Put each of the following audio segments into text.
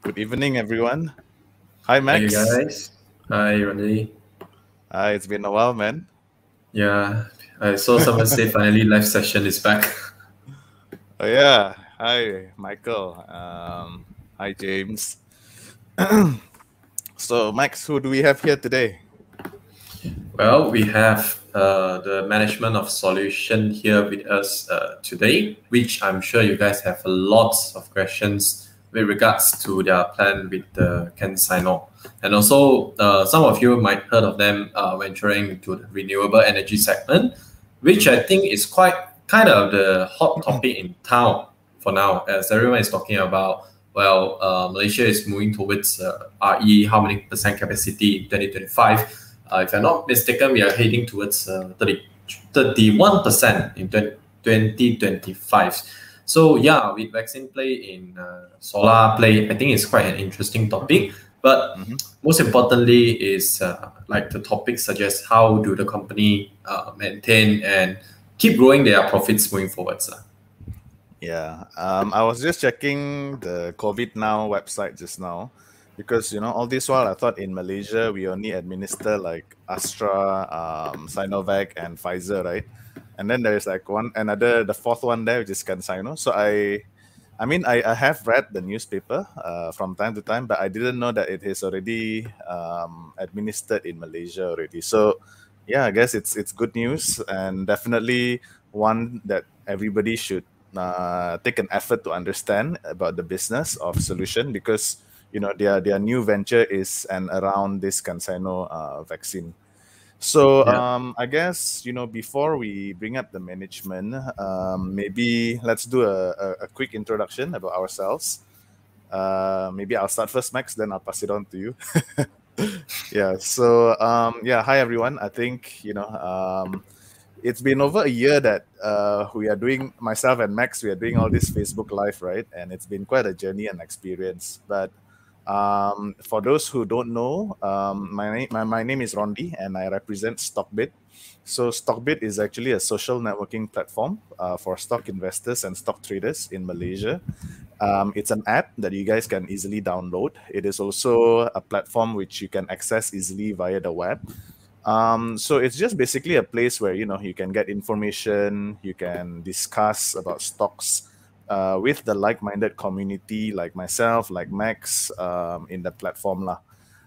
Good evening, everyone. Hi, Hey Max. guys. Hi Randy. Hi, it's been a while, man. Yeah, I saw someone say finally live session is back. Oh, yeah. Hi, Michael. Hi, James. So, Max, who do we have here today? Well, we have the management of solution here with us today, which I'm sure you guys have lots of questions with regards to their plan with the CanSino. And also, some of you might heard of them venturing into the renewable energy segment, which I think is quite kind of the hot topic in town for now, as everyone is talking about. Well, Malaysia is moving towards RE, how many percent capacity in 2025? If I'm not mistaken, we are heading towards 31% in 2025. So yeah, with vaccine play in solar play, I think it's quite an interesting topic. But most importantly is like the topic suggests, how do the company maintain and keep growing their profits moving forward, sir? Yeah. I was just checking the COVID Now website just now because, all this while I thought in Malaysia we only administer like Astra, Sinovac, and Pfizer, right? And then there's like the fourth one there, which is CanSino. So I have read the newspaper from time to time, but I didn't know that it is already administered in Malaysia already. So, yeah, I guess it's good news and definitely one that everybody should take an effort to understand about the business of Solution because their new venture is around this CanSino vaccine. So Yeah. I guess before we bring up the management, maybe let's do a quick introduction about ourselves. Maybe I'll start first, Max, then I'll pass it on to you. Yeah. So yeah, hi everyone. I think it's been over a year that we are doing, myself and Max, we are doing all this Facebook Live, right? And it's been quite a journey and experience. But for those who don't know, my name is Rondi and I represent Stockbit. So Stockbit is actually a social networking platform for stock investors and stock traders in Malaysia. It's an app that you guys can easily download. It is also a platform which you can access easily via the web. So it's just basically a place where you can get information, you can discuss about stocks with the like-minded community like myself, like Max, in the platform lah.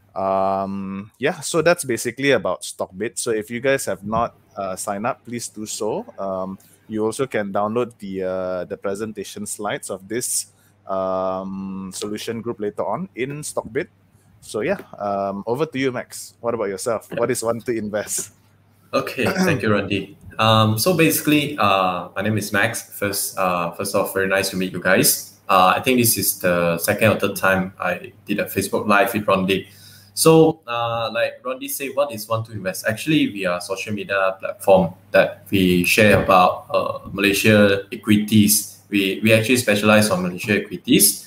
Yeah, so that's basically about Stockbit. So if you guys have not signed up, please do so. You also can download the presentation slides of this solution group later on in Stockbit. So yeah, over to you, Max. What about yourself? What is one to invest? Okay, thank you, Randy. So basically, my name is Max. First off, very nice to meet you guys. I think this is the second or third time I did a Facebook Live with Randy. So, like Randy said, what is One to Invest? Actually, we are a social media platform that we share about Malaysia equities. We actually specialize on Malaysia equities.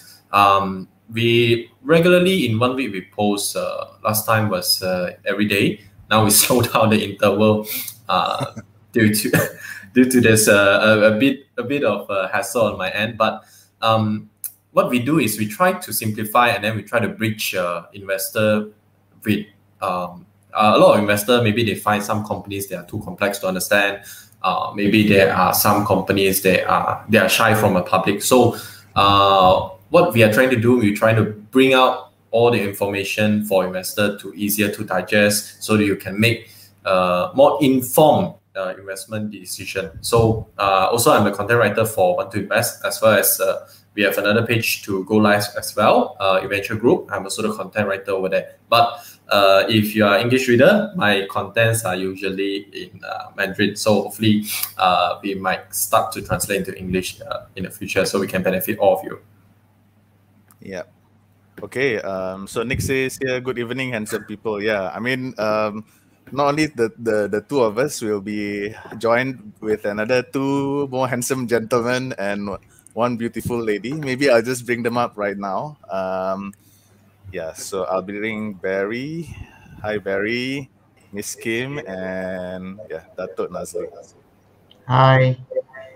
We regularly in 1 week we post. Last time was every day. Now we slow down the interval due to due to this a bit of hassle on my end. But what we do is we try to simplify and then we try to bridge investor with a lot of investor. Maybe they find some companies that are too complex to understand. Maybe there are some companies they are shy from a public. So what we are trying to do, we're trying to bring out all the information for investor to easier to digest so that you can make more informed investment decision. So also I'm a content writer for Want to Invest, as well as we have another page to go live as well, Eventual Group. I'm also the content writer over there. But if you are English reader, my contents are usually in Mandarin. So hopefully we might start to translate into English in the future so we can benefit all of you. Yeah. Okay. So Nick says here, good evening, handsome people. Yeah. I mean, not only the two of us will be joined with another two more handsome gentlemen and one beautiful lady. Maybe I'll just bring them up right now. Yeah, so I'll be bringing Barry. Hi, Barry, Miss Kim, and yeah, Datuk Nazli. Hi.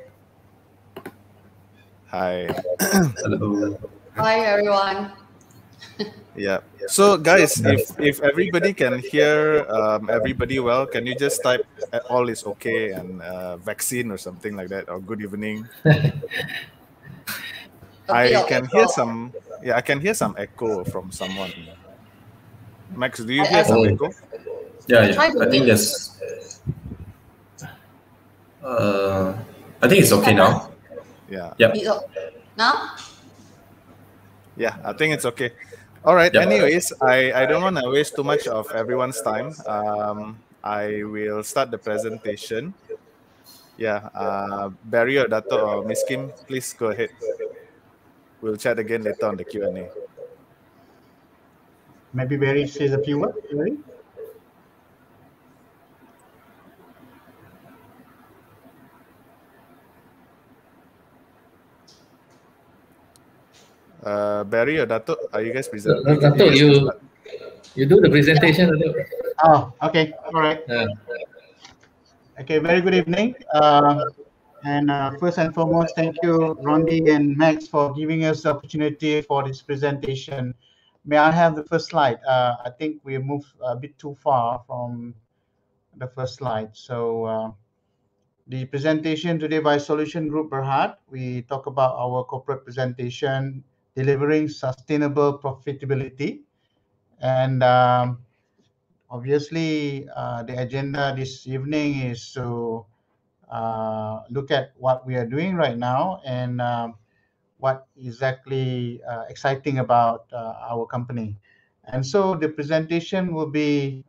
Hi. Hello. Hi, everyone. Yeah. So guys, if everybody can hear everybody well, can you just type all is okay and vaccine or something like that, or good evening? I can hear some. Yeah, I can hear some echo from someone. Max, do you hear some echo? Yeah. I think that's. I think it's okay now. Yeah. Yep. Now? Yeah, I think it's okay. All right. Yep. Anyways, I don't want to waste too much of everyone's time. I will start the presentation. Yeah. Barry or Dato or Miss Kim, please go ahead. We'll chat again later on the Q&A. Maybe Barry says a few words. Barry? Barry or Dato, are you guys presenting? Dato, you do the presentation. Dato. Oh, okay. All right. Okay, very good evening. First and foremost, thank you, Rondi and Max, for giving us the opportunity for this presentation. May I have the first slide? I think we moved a bit too far from the first slide. So the presentation today by Solution Group Berhad, we talk about our corporate presentation, delivering sustainable profitability. And obviously, the agenda this evening is to look at what we are doing right now and what exactly exciting about our company. And so the presentation will be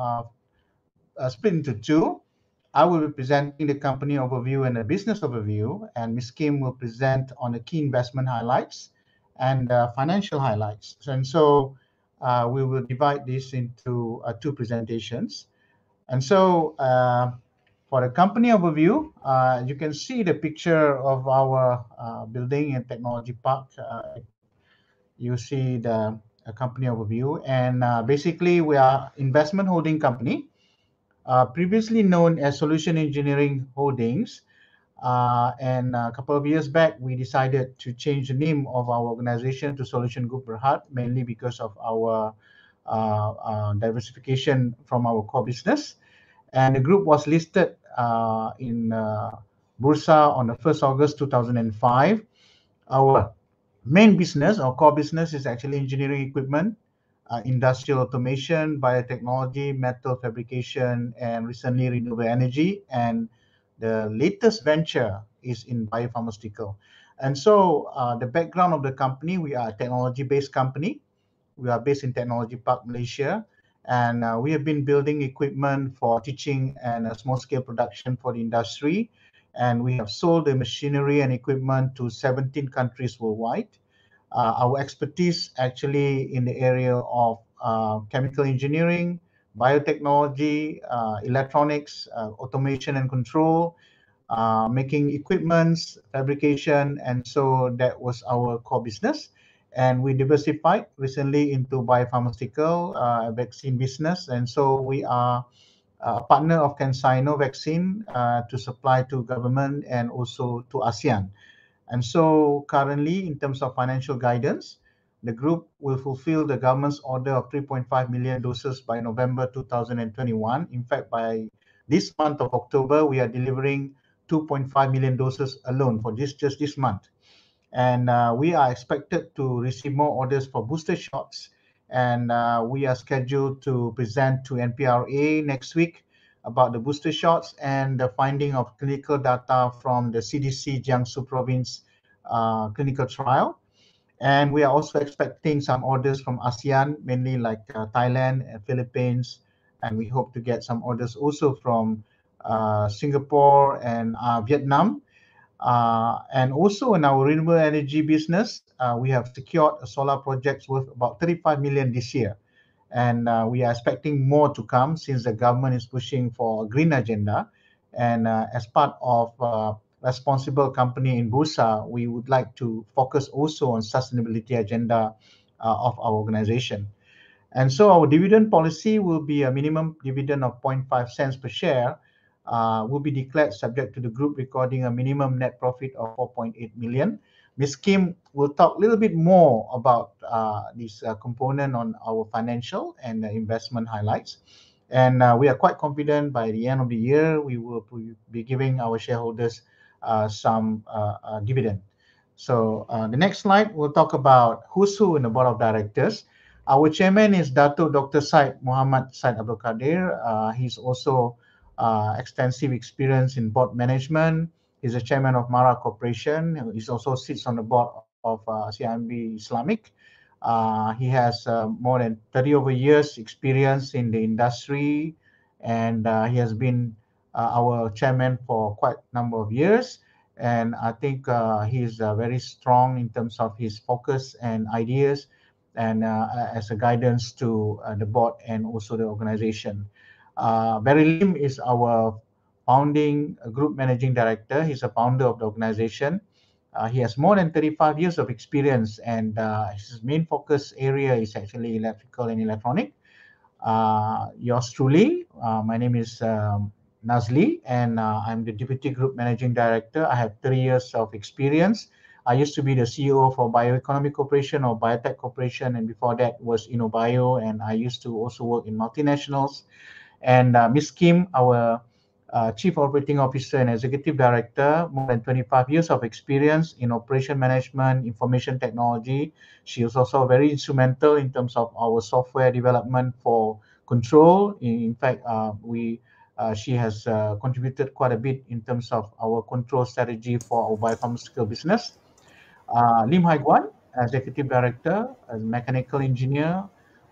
split into two. I will be presenting the company overview and the business overview, and Ms. Kim will present on the key investment highlights and financial highlights. And so we will divide this into two presentations. And so for the company overview, you can see the picture of our building and technology park. You see the company overview, and basically we are investment holding company, previously known as Solution Engineering Holdings. And a couple of years back, we decided to change the name of our organization to Solution Group Berhad, mainly because of our diversification from our core business. And the group was listed in Bursa on the 1st August 2005. Our main business, our core business, is actually engineering equipment, industrial automation, biotechnology, metal fabrication, and recently renewable energy. And the latest venture is in biopharmaceutical. And so the background of the company, we are a technology-based company. We are based in Technology Park, Malaysia. And we have been building equipment for teaching and small-scale production for the industry. And we have sold the machinery and equipment to 17 countries worldwide. Our expertise actually in the area of chemical engineering, biotechnology, electronics, automation and control, making equipments, fabrication, and so that was our core business. And we diversified recently into biopharmaceutical, vaccine business, and so we are a partner of CanSino vaccine to supply to government and also to ASEAN. And so currently, in terms of financial guidance, the group will fulfill the government's order of 3.5 million doses by November 2021. In fact, by this month of October, we are delivering 2.5 million doses alone for just this month. And we are expected to receive more orders for booster shots. And we are scheduled to present to NPRA next week about the booster shots and the finding of clinical data from the CDC Jiangsu province clinical trial. And we are also expecting some orders from ASEAN, mainly like Thailand and Philippines. And we hope to get some orders also from Singapore and Vietnam. And also in our renewable energy business, we have secured a solar projects worth about 35 million this year. And we are expecting more to come since the government is pushing for a green agenda. And as part of responsible company in Bursa, we would like to focus also on sustainability agenda of our organization. And so our dividend policy will be a minimum dividend of 0.5 cents per share, will be declared subject to the group recording a minimum net profit of 4.8 million. Ms. Kim will talk a little bit more about this component on our financial and investment highlights. And we are quite confident by the end of the year, we will be giving our shareholders some dividend. So the next slide, we'll talk about who's who in the board of directors. Our chairman is Dato Dr. Syed Muhammad Syed Abdul Qadir. He's also extensive experience in board management. He's the chairman of Mara Corporation. He also sits on the board of CIMB Islamic. He has more than 30 over years experience in the industry, and he has been our chairman for quite a number of years. And I think he is very strong in terms of his focus and ideas, and as a guidance to the board and also the organization. Barry Lim is our founding group managing director. He's a founder of the organization. He has more than 35 years of experience, and his main focus area is actually electrical and electronic. Yours truly, my name is Nazli, and I'm the Deputy Group Managing Director. I have 3 years of experience. I used to be the CEO for Bioeconomic Corporation or Biotech Corporation, and before that was InnoBio, and I used to also work in multinationals. And Ms. Kim, our Chief Operating Officer and Executive Director, more than 25 years of experience in operation management, information technology. She is also very instrumental in terms of our software development for control. In fact, she has contributed quite a bit in terms of our control strategy for our biopharmaceutical business. Lim Hai Guan, Executive Director, a mechanical engineer,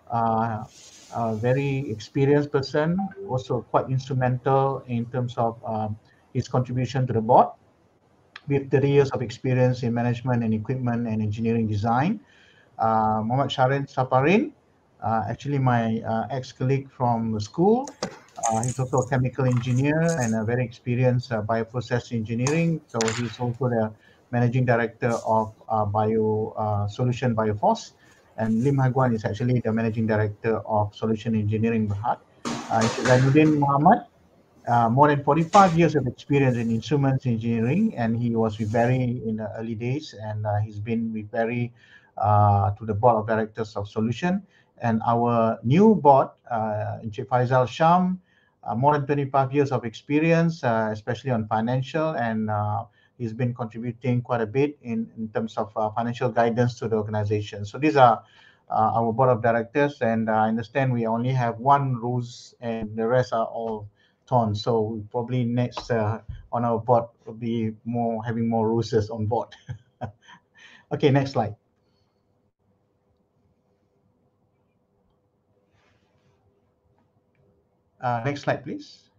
a very experienced person, also quite instrumental in terms of his contribution to the board, with 30 years of experience in management and equipment and engineering design. Muhammad Sharin Saparin, actually my ex-colleague from the school. He's also a chemical engineer and a very experienced bioprocess engineering. So he's also the managing director of Solution Bioforce. And Lim Hai Guan is actually the managing director of Solution Engineering Berhad. Zainuddin Muhammad, more than 45 years of experience in instruments engineering, and he was with Barry in the early days, and he's been with Barry to the board of directors of Solution. And our new board, Encik Faizal Sham, more than 25 years of experience, especially on financial, and he's been contributing quite a bit in terms of financial guidance to the organization. So these are our board of directors, and I understand we only have one rules and the rest are all torn. So probably next on our board will be having more rules on board. Okay, next slide. Next slide, please.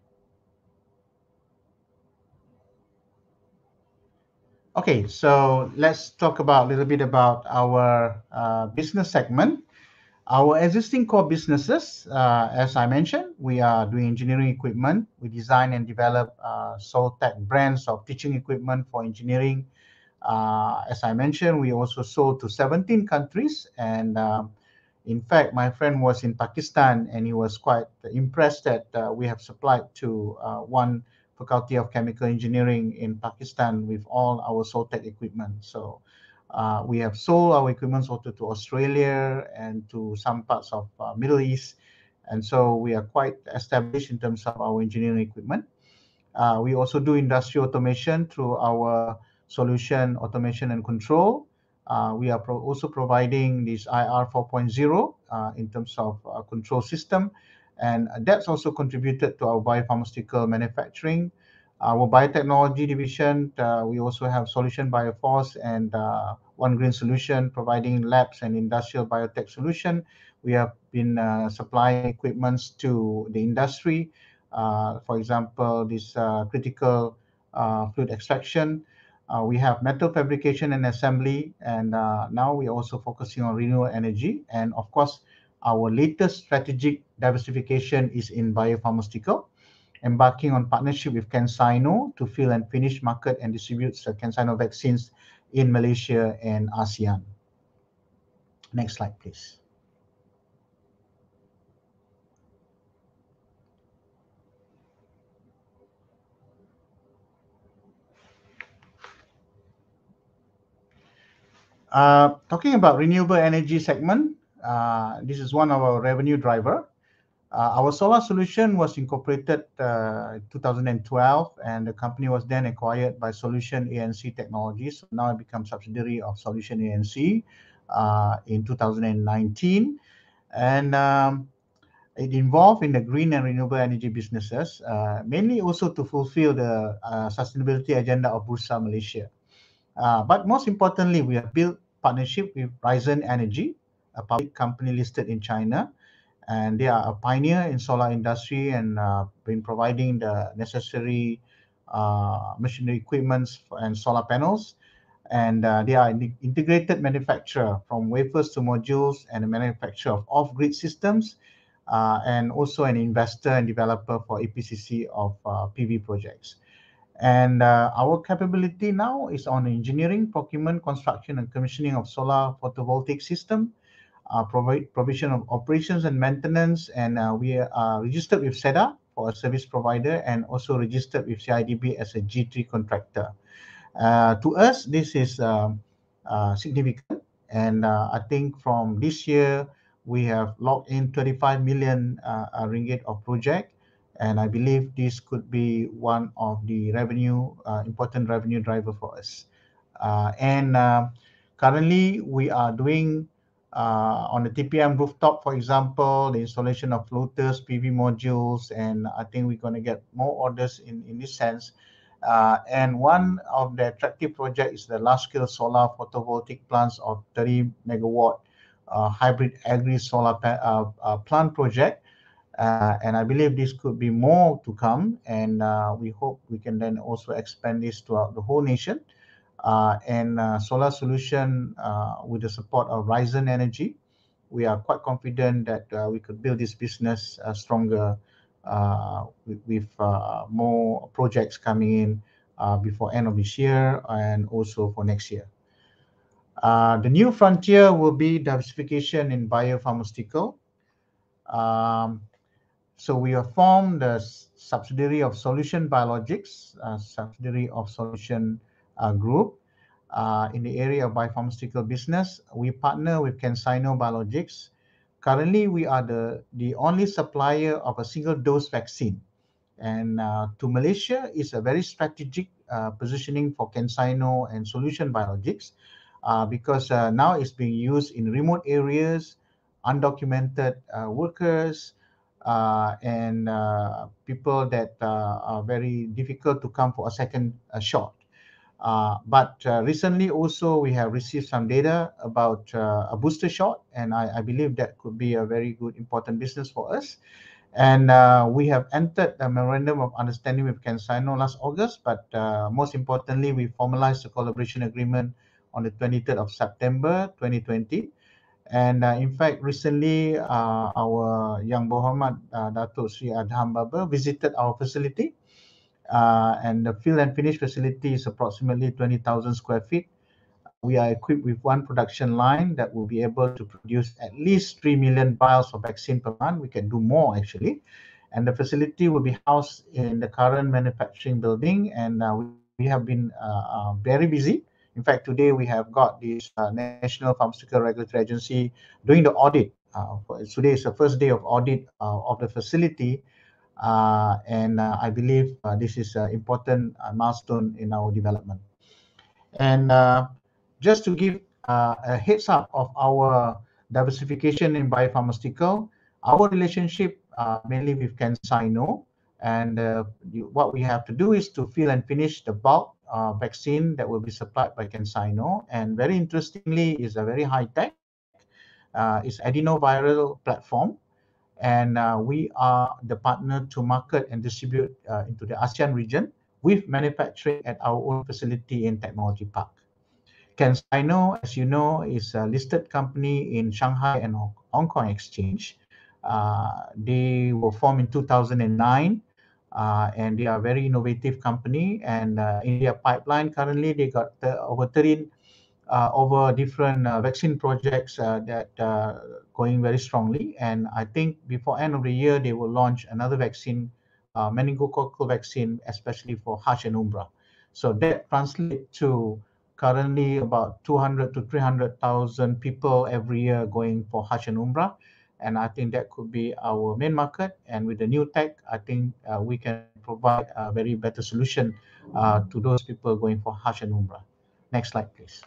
Okay, so let's talk about a little bit about our business segment. Our existing core businesses, as I mentioned, we are doing engineering equipment. We design and develop Soltech brands of teaching equipment for engineering. As I mentioned, we also sold to 17 countries. And in fact, my friend was in Pakistan and he was quite impressed that we have supplied to one Faculty of Chemical Engineering in Pakistan with all our Soltech equipment. So we have sold our equipment also to Australia and to some parts of Middle East. And so we are quite established in terms of our engineering equipment. We also do industrial automation through our solution automation and control. We are also providing this IR 4.0 in terms of control system. And that's also contributed to our biopharmaceutical manufacturing. Our biotechnology division, we also have Solution Bioforce and One Green Solution, providing labs and industrial biotech solution. We have been supplying equipments to the industry. For example, this critical fluid extraction. We have metal fabrication and assembly, and now we are also focusing on renewable energy. And of course, our latest strategic diversification is in biopharmaceutical, embarking on partnership with CanSino to fill and finish market and distribute CanSino vaccines in Malaysia and ASEAN. Next slide, please. Talking about renewable energy segment, this is one of our revenue driver. Our solar solution was incorporated in 2012, and the company was then acquired by Solution ANC Technologies. So now it becomes subsidiary of Solution ANC in 2019, and it involved in the green and renewable energy businesses, mainly also to fulfill the sustainability agenda of Bursa Malaysia. But most importantly, we have built partnership with Ryzen Energy, a public company listed in China, and they are a pioneer in solar industry and been providing the necessary machinery equipments and solar panels. And they are an integrated manufacturer from wafers to modules and a manufacturer of off-grid systems, and also an investor and developer for EPCC of PV projects. And our capability now is on engineering, procurement, construction, and commissioning of solar photovoltaic system, provision of operations and maintenance, and we are registered with SEDA for a service provider, and also registered with CIDB as a G3 contractor. To us, this is significant, and I think from this year we have locked in 25 million ringgit of project, and I believe this could be one of the important revenue driver for us. And currently we are doing on the TPM rooftop, for example, the installation of floaters, PV modules, and I think we're going to get more orders in this sense. And one of the attractive projects is the large-scale solar photovoltaic plants of 30 megawatt hybrid agri-solar plant project. And I believe this could be more to come, and we hope we can then also expand this throughout the whole nation. And solar solution with the support of Ryzen Energy, we are quite confident that we could build this business stronger with more projects coming in before end of this year and also for next year. The new frontier will be diversification in bio-pharmaceutical. So we have formed the subsidiary of Solution Biologics, subsidiary of Solution Group in the area of biopharmaceutical business. We partner with CanSino Biologics. Currently, we are the only supplier of a single-dose vaccine. And to Malaysia is a very strategic positioning for CanSino and Solution Biologics because now it's being used in remote areas, undocumented workers, and people that are very difficult to come for a second shot. But recently also we have received some data about a booster shot, and I believe that could be a very good important business for us. And we have entered a memorandum of understanding with CanSino last August, but most importantly, we formalized a collaboration agreement on the 23rd of September 2020. And in fact, recently our Yang Berhad Datuk Sri Adham Baba visited our facility. And the fill and finish facility is approximately 20,000 square feet. We are equipped with one production line that will be able to produce at least 3 million vials of vaccine per month. We can do more actually. And the facility will be housed in the current manufacturing building. And we have been very busy. In fact, today we have got this National Pharmaceutical Regulatory Agency doing the audit. Today is the first day of audit of the facility. And I believe this is an important milestone in our development. And just to give a heads up of our diversification in biopharmaceutical, our relationship mainly with CanSino, and what we have to do is to fill and finish the bulk vaccine that will be supplied by CanSino. And very interestingly, is a very high tech. It's adenoviral platform. And we are the partner to market and distribute into the ASEAN region with manufacturing at our own facility in Technology Park. CanSino, as you know, is a listed company in Shanghai and Hong Kong Exchange. They were formed in 2009, and they are a very innovative company. And in their pipeline currently, they got over 13 over different vaccine projects that going very strongly. And I think before end of the year, they will launch another vaccine, meningococcal vaccine, especially for Hajj and Umrah. So that translates to currently about 200 to 300,000 people every year going for Hajj and Umrah. And I think that could be our main market. And with the new tech, I think we can provide a very better solution to those people going for Hajj and Umrah. Next slide, please.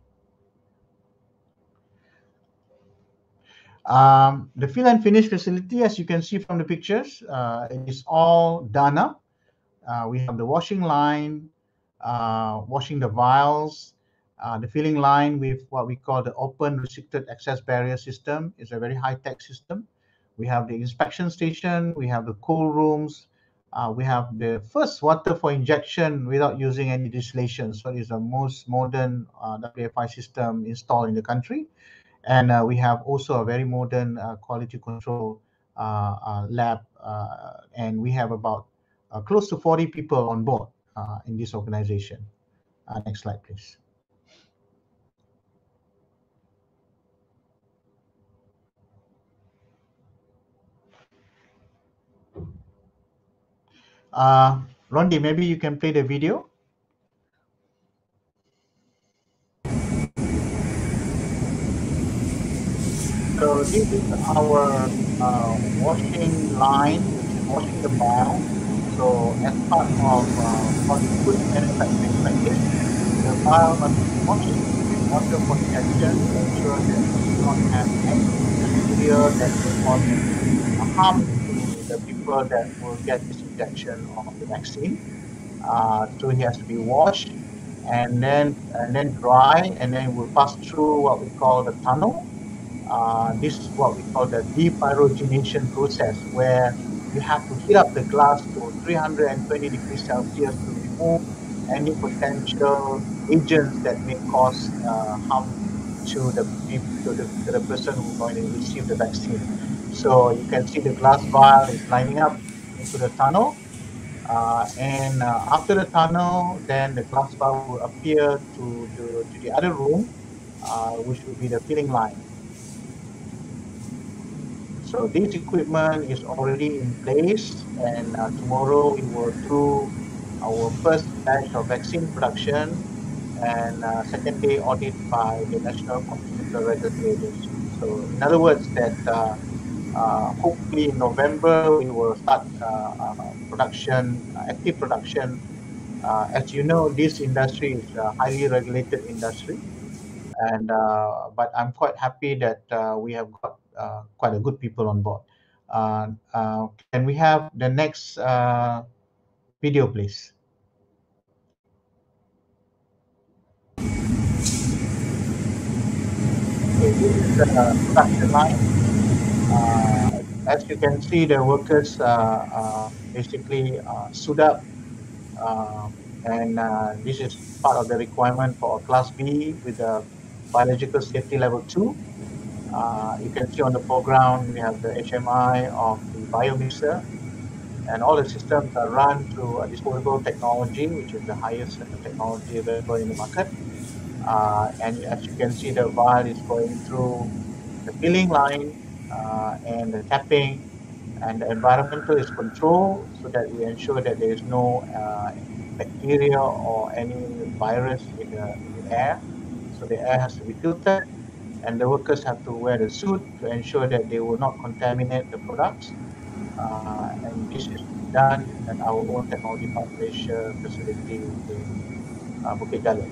The fill and finish facility, as you can see from the pictures, it is all done up. We have the washing line, washing the vials, the filling line with what we call the open restricted access barrier system. It's a very high-tech system. We have the inspection station, we have the cool rooms, we have the first water for injection without using any distillation. So it's the most modern WFI system installed in the country. And we have also a very modern quality control lab, and we have about close to 40 people on board in this organization. Next slide, please. Rondi, maybe you can play the video. So this is our washing line, which is washing the vial. So as part of food manufacturing practice, the vial must be washed with water for injection to ensure that we do not have any bacteria that will cause harm to the people that will get this injection of the vaccine. So it has to be washed and then dry, and then we'll pass through what we call the tunnel. This is what we call the depyrogenation process, where you have to heat up the glass to 320 degrees Celsius to remove any potential agents that may cause harm to the person who's going to receive the vaccine. So you can see the glass vial is lining up into the tunnel. And after the tunnel, then the glass vial will appear to the other room, which will be the filling line. So this equipment is already in place, and tomorrow we will do our first batch of vaccine production and second day audit by the National Pharmaceutical Regulatory Agency. So in other words, that hopefully in November we will start production, active production. As you know, this industry is a highly regulated industry, and but I'm quite happy that we have got quite a good people on board. Can we have the next video, please? Okay, this is the production line. As you can see, the workers basically suit up, and this is part of the requirement for Class B with the biological safety level 2. You can see on the foreground, we have the HMI of the biomixer, and all the systems are run through a disposable technology, which is the highest technology available in the market. And as you can see, the vial is going through the filling line and the tapping, and the environmental is controlled so that we ensure that there is no bacteria or any virus in the air. So the air has to be filtered, and the workers have to wear the suit to ensure that they will not contaminate the products. And this is done at our own technology park Malaysia facility in Bukit Jalil.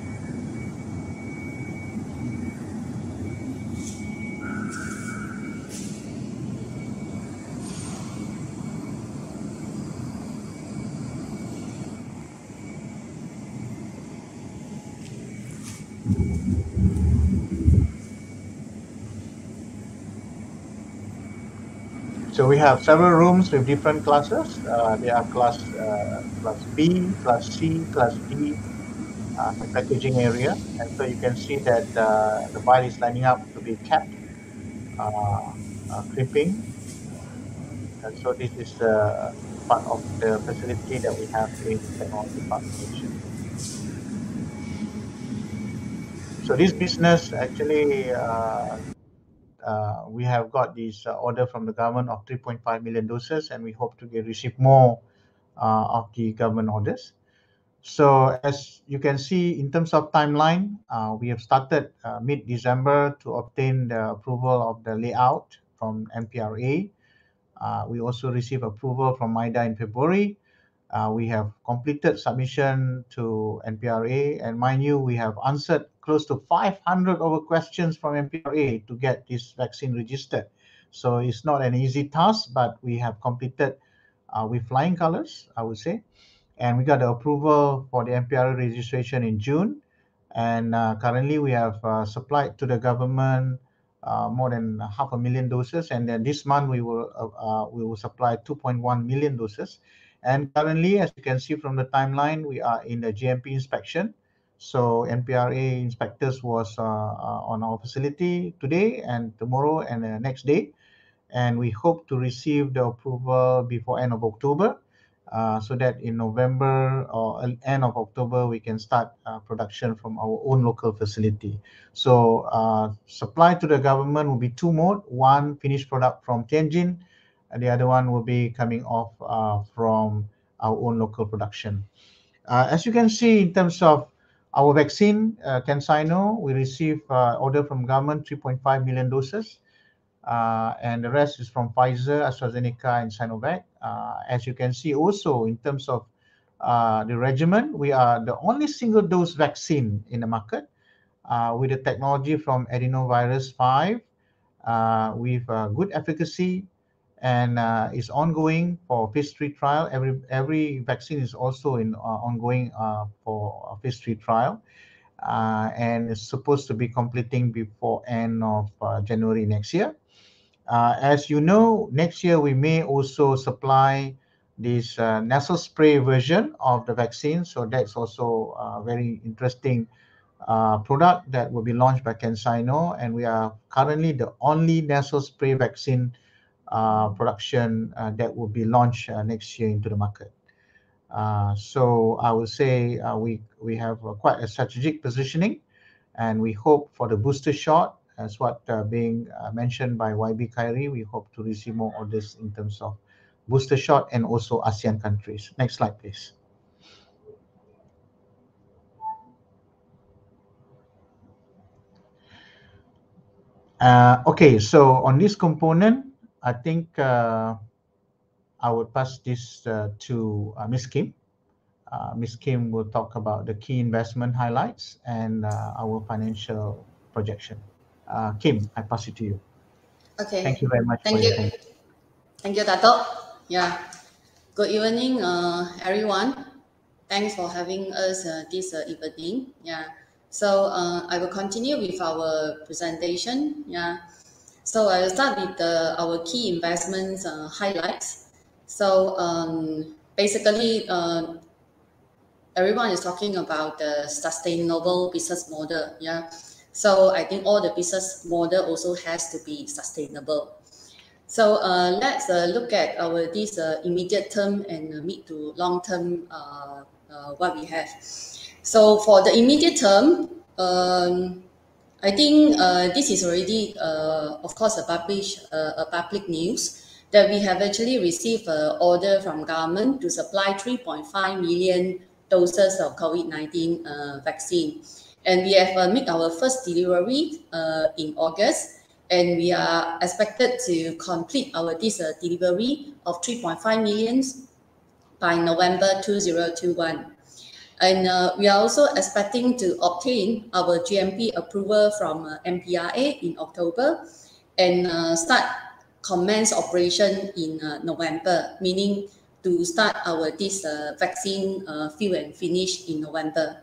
So we have several rooms with different classes. There are class B, class C, class D, the packaging area. And so you can see that the vial is lining up to be capped, clipping. And so this is part of the facility that we have in Technology Park Malaysia. So this business actually, we have got this order from the government of 3.5 million doses, and we hope to receive more of the government orders. So as you can see, in terms of timeline, we have started mid-December to obtain the approval of the layout from MPRA. We also received approval from MIDA in February. We have completed submission to MPRA, and mind you, we have answered close to 500 over questions from MPRA to get this vaccine registered. So it's not an easy task, but we have completed with flying colors, I would say. And we got the approval for the MPRA registration in June. And currently we have supplied to the government more than 500,000 doses. And then this month we will supply 2.1 million doses. And currently, as you can see from the timeline, we are in the GMP inspection. So MPRA inspectors was on our facility today and tomorrow and the next day. And we hope to receive the approval before end of October, so that in November or end of October, we can start production from our own local facility. So supply to the government will be two mode, one finished product from Tianjin, and the other one will be coming off from our own local production. As you can see, in terms of our vaccine, CanSino, we receive order from government 3.5 million doses. And the rest is from Pfizer, AstraZeneca, and Sinovac. As you can see also in terms of the regimen, we are the only single-dose vaccine in the market with the technology from adenovirus 5 with good efficacy, and is ongoing for phase 3 trial. Every vaccine is also in ongoing for a phase 3 trial, and is supposed to be completing before end of January next year. As you know, next year we may also supply this nasal spray version of the vaccine. So that's also a very interesting product that will be launched by CanSino. And we are currently the only nasal spray vaccine production that will be launched next year into the market. So I would say we have quite a strategic positioning, and we hope for the booster shot, as what being mentioned by YB Khairi, we hope to receive more orders in terms of booster shot and also ASEAN countries. Next slide, please. Okay, so on this component, I think I would pass this to Ms. Kim. Ms. Kim will talk about the key investment highlights and our financial projection. Kim, I pass it to you. Okay. Thank you very much. Thank you. Thank you, Dato. Yeah. Good evening, everyone. Thanks for having us this evening. Yeah. So I will continue with our presentation. Yeah. So I will start with our key investments highlights. So basically, everyone is talking about the sustainable business model. Yeah. So I think all the business model also has to be sustainable. So let's look at our this immediate term and mid to long term what we have. So for the immediate term, I think this is already, of course, a public news that we have actually received an order from government to supply 3.5 million doses of COVID-19 vaccine. And we have made our first delivery in August, and we are expected to complete our this delivery of 3.5 million by November 2021. And we are also expecting to obtain our GMP approval from MPRA in October and commence operation in November, meaning to start our this vaccine fill and finish in November.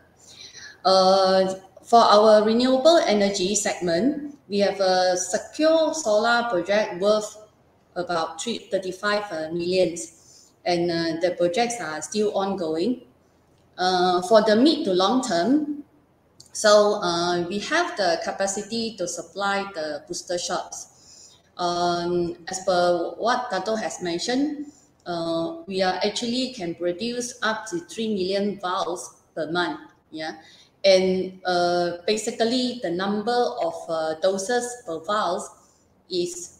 For our renewable energy segment, we have a secure solar project worth about 35 million, and the projects are still ongoing. For the mid to long term, so we have the capacity to supply the booster shots. As per what Dato has mentioned, we are actually can produce up to 3 million vials per month. Yeah. And basically, the number of doses per vial is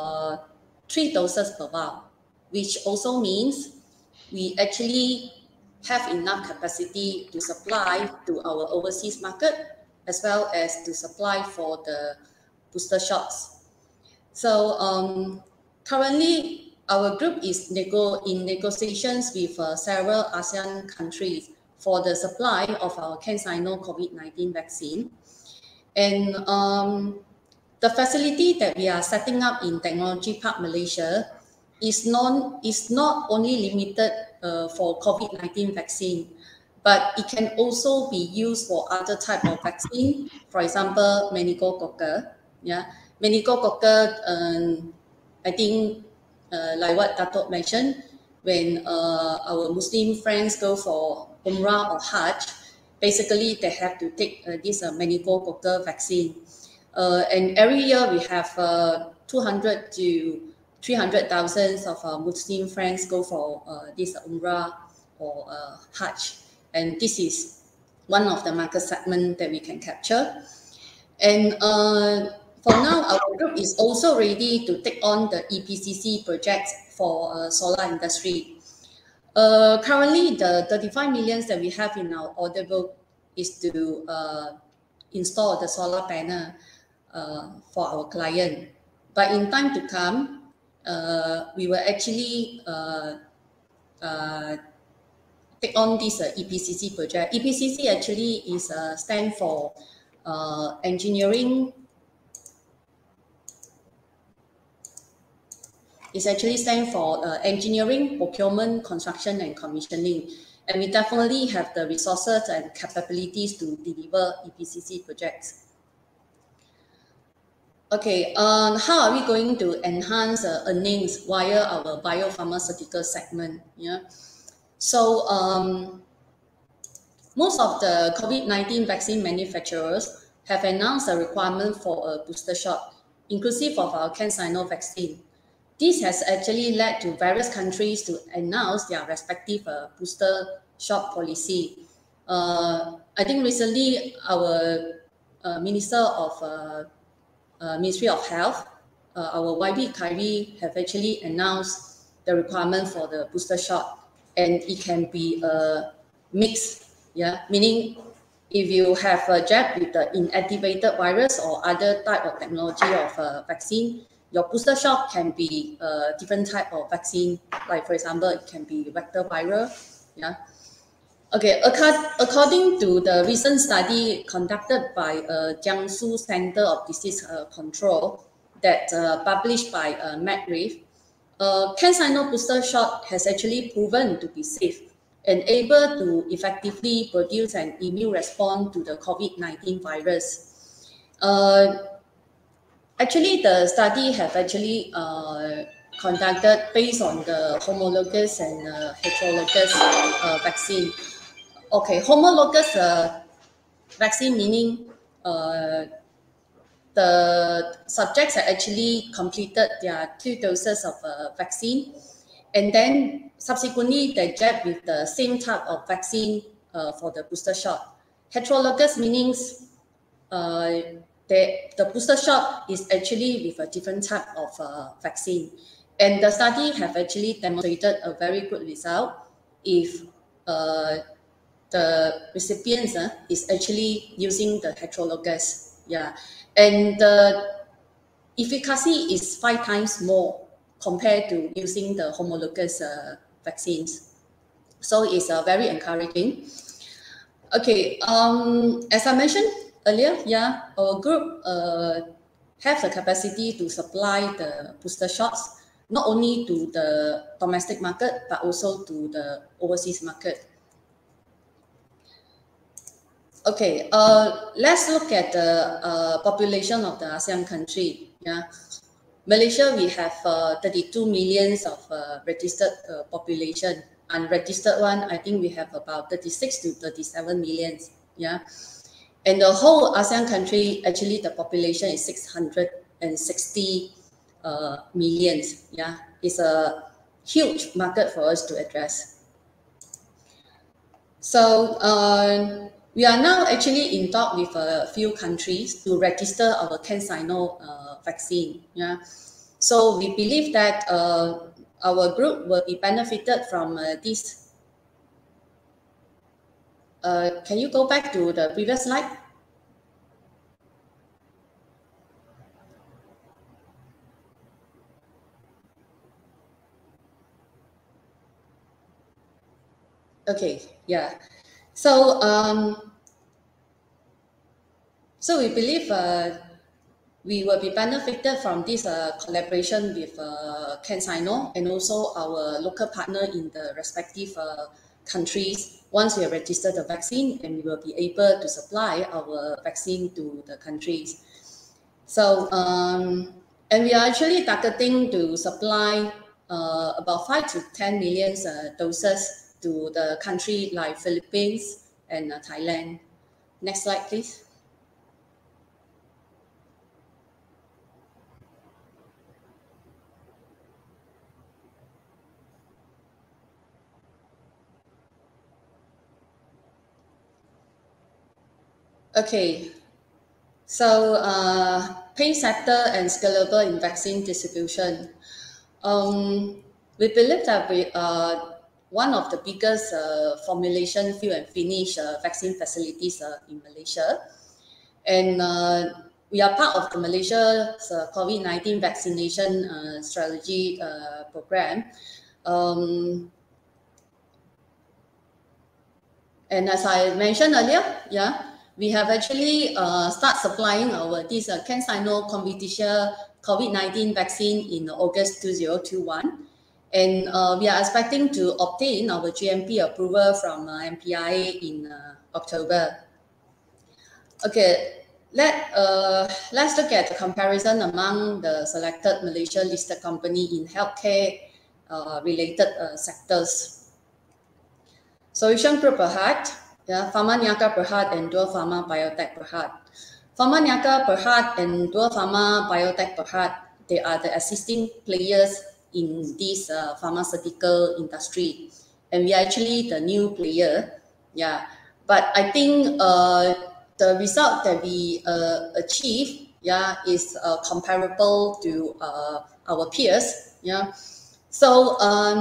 3 doses per vial, which also means we actually have enough capacity to supply to our overseas market, as well as to supply for the booster shots. So currently, our group is in negotiations with several ASEAN countries for the supply of our CanSino COVID-19 vaccine. And the facility that we are setting up in Technology Park, Malaysia, is not only limited for COVID-19 vaccine, but it can also be used for other type of vaccine. For example, meningococcal. Yeah, meningococcal. I think, like what Dato mentioned, when our Muslim friends go for Umrah or Hajj, basically they have to take this meningococcal vaccine. And every year we have 200 to 300,000 of our Muslim friends go for this Umrah or Hajj. And this is one of the market segment that we can capture. And for now, our group is also ready to take on the EPCC projects for solar industry. Currently, the 35 million that we have in our order book is to install the solar panel for our client. But in time to come, we will actually take on this EPCC project. EPCC actually is stand for engineering. It's actually stand for engineering, procurement, construction, and commissioning. And we definitely have the resources and capabilities to deliver EPCC projects. Okay, how are we going to enhance earnings via our biopharmaceutical segment? Yeah. So most of the COVID-19 vaccine manufacturers have announced a requirement for a booster shot, inclusive of our CanSino vaccine. This has actually led to various countries to announce their respective booster shot policy. I think recently our Minister of Ministry of Health, our YB Khairi, have actually announced the requirement for the booster shot, and it can be a mix. Yeah, meaning if you have a jab with the inactivated virus or other type of technology of vaccine, your booster shot can be a different type of vaccine. Like for example, it can be vector viral. Yeah. Okay. According to the recent study conducted by Jiangsu Center of Disease Control that published by MedRave, CanSino booster shot has actually proven to be safe and able to effectively produce an immune response to the COVID-19 virus. Actually, the study have actually conducted based on the homologous and heterologous vaccine. Okay, homologous vaccine meaning the subjects have actually completed their 2 doses of vaccine, and then subsequently they jab with the same type of vaccine for the booster shot. Heterologous meanings the booster shot is actually with a different type of vaccine. And the study have actually demonstrated a very good result if the recipients is actually using the heterologous. Yeah. And the efficacy is 5 times more compared to using the homologous vaccines. So it's very encouraging. Okay, as I mentioned earlier, yeah, our group have the capacity to supply the booster shots, not only to the domestic market, but also to the overseas market. Okay, let's look at the population of the ASEAN country. Yeah, Malaysia, we have 32 millions of registered population. Unregistered one, I think we have about 36 to 37 millions. Yeah, and the whole ASEAN country, actually, the population is 660 millions. Yeah, it's a huge market for us to address. So we are now actually in talk with a few countries to register our CanSino vaccine. Yeah, so we believe that our group will be benefited from this Can you go back to the previous slide? Okay, yeah. So, so we believe we will be benefited from this collaboration with CanSino and also our local partner in the respective countries. Once we have registered the vaccine, and we will be able to supply our vaccine to the countries. So, and we are actually targeting to supply about 5 to 10 million doses to the country like Philippines and Thailand. Next slide, please. Okay, so pace sector and scalable in vaccine distribution. We believe that we are one of the biggest formulation, fill and finish vaccine facilities in Malaysia. And we are part of the Malaysia's COVID-19 vaccination strategy program. And as I mentioned earlier, yeah, we have actually start supplying our this CanSino competition COVID-19 vaccine in August 2021. And we are expecting to obtain our GMP approval from MPIA in October. Okay, let's look at the comparison among the selected Malaysia listed company in healthcare related sectors. Solution Group Berhad, yeah, Pharma Niaga Berhad and Dual Pharma Biotech Berhad. Pharma Niaga Berhad and Dual Pharma Biotech Berhad, they are the existing players in this pharmaceutical industry, and we are actually the new player, yeah. But I think the result that we achieve, yeah, is comparable to our peers, yeah. So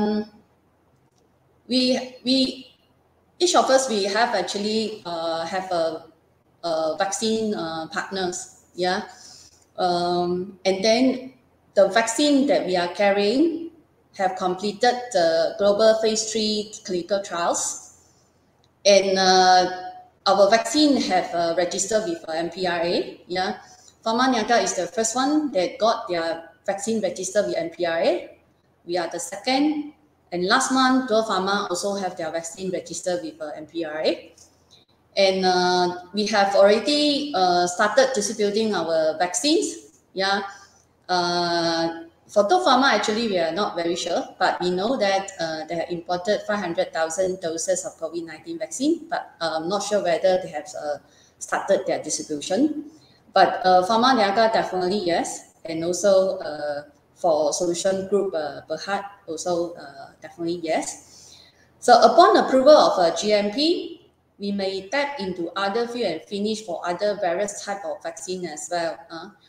each of us, we have actually have a vaccine partners, yeah, and then the vaccine that we are carrying have completed the global phase 3 clinical trials, and our vaccine have registered with MPRA, yeah. Pharma Niaga is the first one that got their vaccine registered with MPRA. We are the second. And last month, Dual Pharma also have their vaccine registered with MPRA. And we have already started distributing our vaccines. Yeah. For Dual Pharma, actually, we are not very sure, but we know that they have imported 500,000 doses of COVID-19 vaccine, but I'm not sure whether they have started their distribution. But Pharma Niaga, definitely yes. And also for Solution Group Berhad, also definitely yes. So upon approval of GMP, we may tap into other fill and finish for other various type of vaccine as well.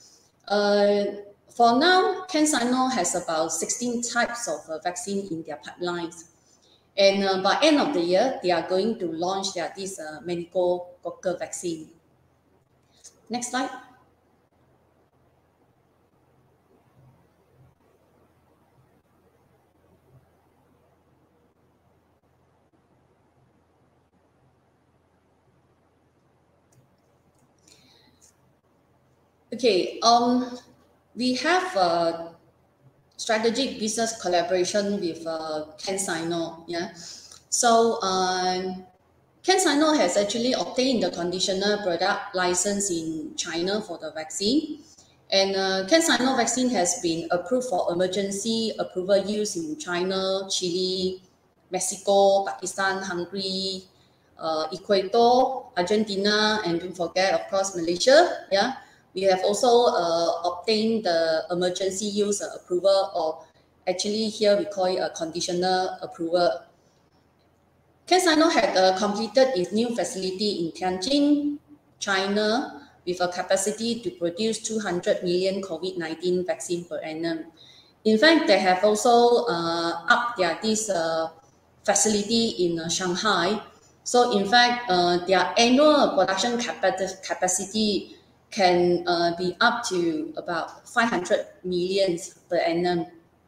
For now, CanSino has about 16 types of vaccine in their pipelines. And by end of the year, they are going to launch this meningococcal vaccine. Next slide. Okay, we have a strategic business collaboration with CanSino, yeah. So CanSino has actually obtained the conditional product license in China for the vaccine. And CanSino vaccine has been approved for emergency approval use in China, Chile, Mexico, Pakistan, Hungary, Ecuador, Argentina, and don't forget, of course, Malaysia, yeah. We have also obtained the emergency use approval, or actually here we call it a conditional approval. CanSino had completed its new facility in Tianjin, China, with a capacity to produce 200 million COVID-19 vaccine per annum. In fact, they have also upped this facility in Shanghai So in fact, their annual production capacity can be up to about 500 million per annum.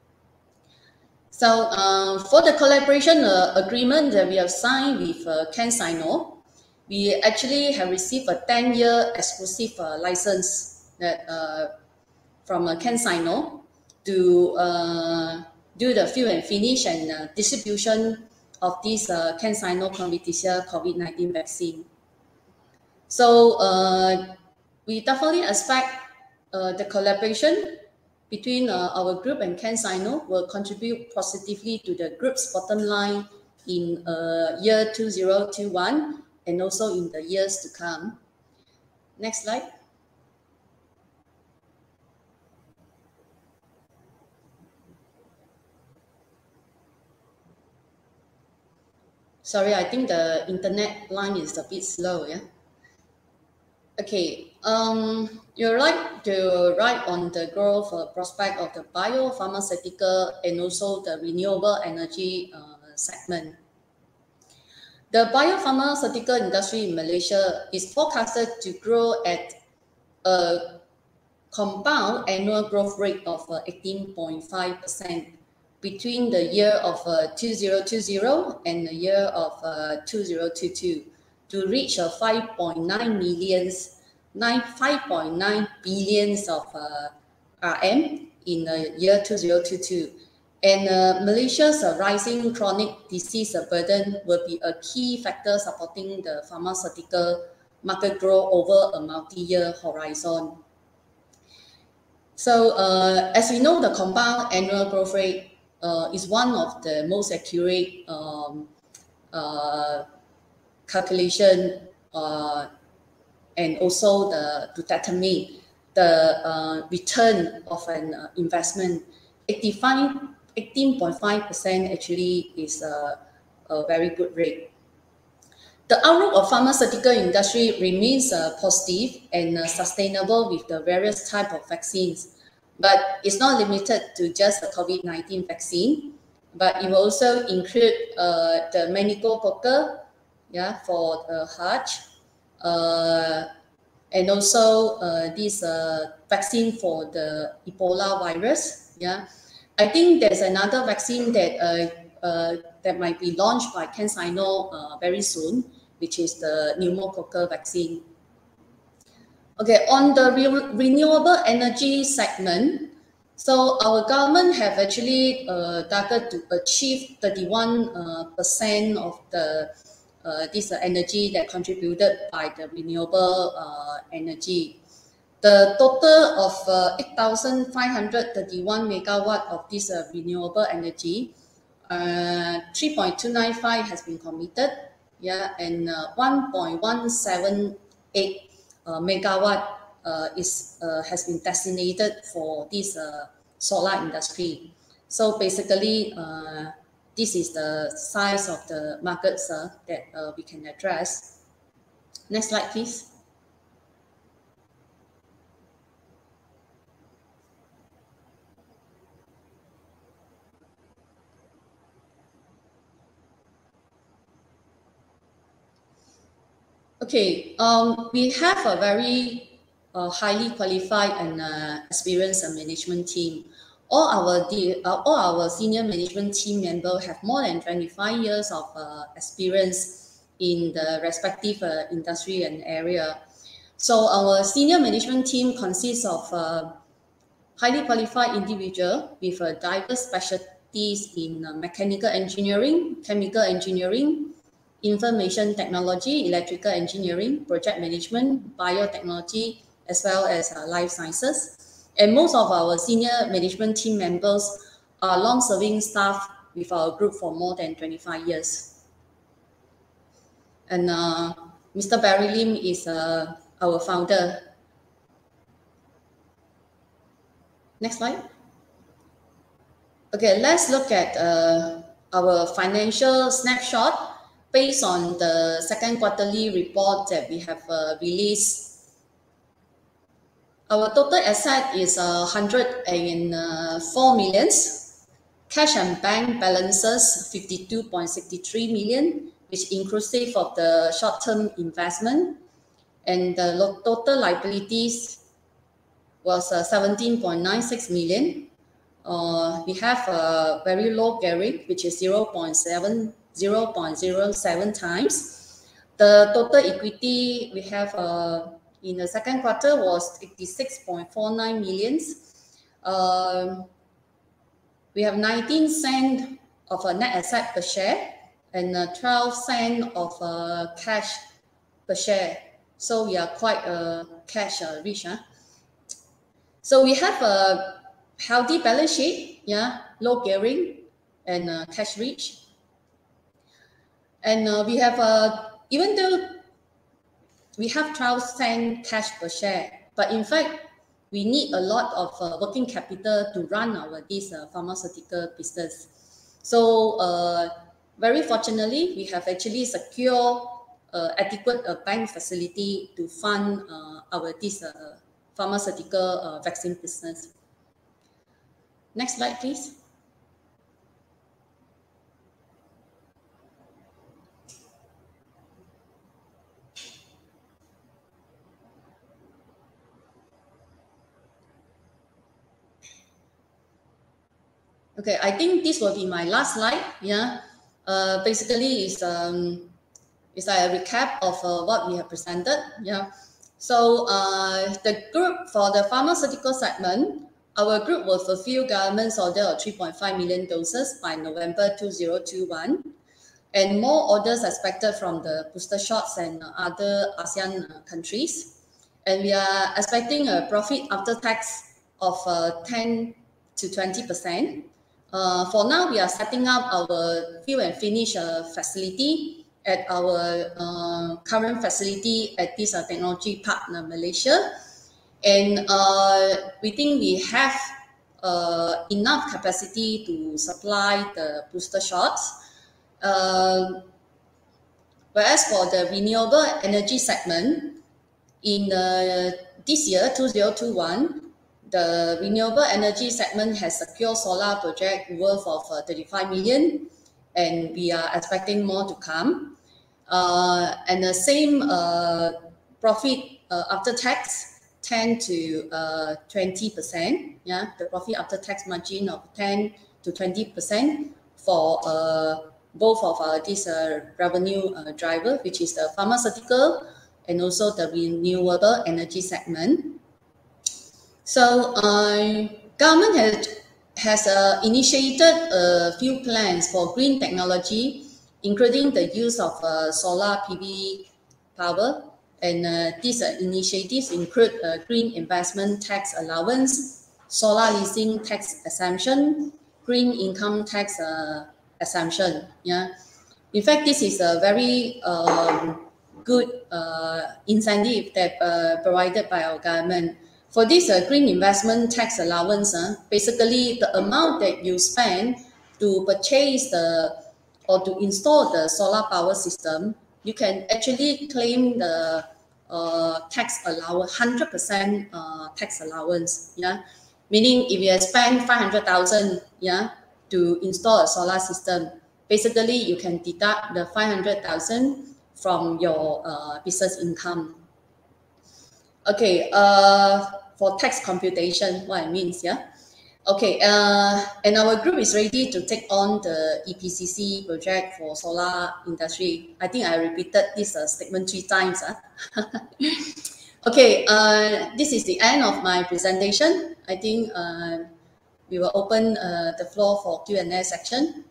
So for the collaboration agreement that we have signed with CanSino, we actually have received a 10-year exclusive license that from CanSino to do the fill and finish and distribution of this CanSino Convitia COVID-19 vaccine. So we definitely expect the collaboration between our group and CanSino will contribute positively to the group's bottom line in year 2021 and also in the years to come. Next slide. Sorry, I think the internet line is a bit slow, yeah? Okay, you're right to write on the growth prospect of the bio-pharmaceutical and also the renewable energy segment. The bio-pharmaceutical industry in Malaysia is forecasted to grow at a compound annual growth rate of 18.5% between the year of 2020 and the year of 2022 to reach 5.9 billion of RM in the year 2022. And Malaysia's rising chronic disease burden will be a key factor supporting the pharmaceutical market growth over a multi-year horizon. So as we know, the compound annual growth rate is one of the most accurate calculation and also to determine the return of an investment. 18.5% actually is a very good rate. The outlook of pharmaceutical industry remains positive and sustainable with the various types of vaccines, but it's not limited to just the COVID-19 vaccine, but it will also include the meningococcal, yeah, for the heart, and also this vaccine for the Ebola virus, yeah. I think there's another vaccine that that might be launched by CanSino very soon, which is the pneumococcal vaccine. Okay, on the renewable energy segment, so our government have actually targeted to achieve 31% of the this energy that contributed by the renewable energy. The total of 8,531 megawatt of this renewable energy, 3.295 has been committed, yeah, and 1.178 megawatt has been designated for this solar industry. So basically, this is the size of the markets that we can address. Next slide, please. Okay, we have a very highly qualified and experienced management team. All our senior management team members have more than 25 years of experience in the respective industry and area. So our senior management team consists of highly qualified individuals with diverse specialties in mechanical engineering, chemical engineering, information technology, electrical engineering, project management, biotechnology, as well as life sciences. And most of our senior management team members are long-serving staff with our group for more than 25 years. And Mr. Barry Lim is our founder. Next slide. Okay, let's look at our financial snapshot based on the second quarterly report that we have released. Our total asset is 104 million. Cash and bank balances 52.63 million, which inclusive of the short-term investment, and the total liabilities was 17.96 million. We have a very low gearing, which is 0.07 times. The total equity we have in the second quarter was 86.49 millions. We have 19 cents of a net asset per share and 12 cents of cash per share. So we are quite cash rich. So we have a healthy balance sheet, low gearing and cash rich. And we have, even though we have 12 cents cash per share, but in fact, we need a lot of working capital to run this pharmaceutical business. So very fortunately, we have actually secured adequate bank facility to fund this pharmaceutical vaccine business. Next slide, please. Okay, I think this will be my last slide. Basically, it's like a recap of what we have presented. So the group for the pharmaceutical segment, our group will fulfill government's order of 3.5 million doses by November 2021, and more orders expected from the booster shots and other ASEAN countries. And we are expecting a profit after tax of 10 to 20%. For now, we are setting up our fill and finish facility at our current facility at this technology park in Malaysia. And we think we have enough capacity to supply the booster shots. Whereas for the renewable energy segment, in this year, 2021, the renewable energy segment has secured solar project worth of 35 million, and we are expecting more to come. And the same profit after tax, 10 to 20%. The profit after tax margin of 10 to 20% for both of this revenue driver, which is the pharmaceutical and also the renewable energy segment. So government has initiated a few plans for green technology, including the use of solar PV power. And these initiatives include green investment tax allowance, solar leasing tax exemption, green income tax exemption. In fact, this is a very good incentive that provided by our government. For this green investment tax allowance, basically the amount that you spend to purchase or to install the solar power system, you can actually claim the tax allowance, 100% tax allowance. Meaning if you spend 500,000 to install a solar system, basically you can deduct the 500,000 from your business income. Okay, for tax computation, what it means, Okay, and our group is ready to take on the EPCC project for solar industry. I think I repeated this statement 3 times. Okay, this is the end of my presentation. I think we will open the floor for Q&A section.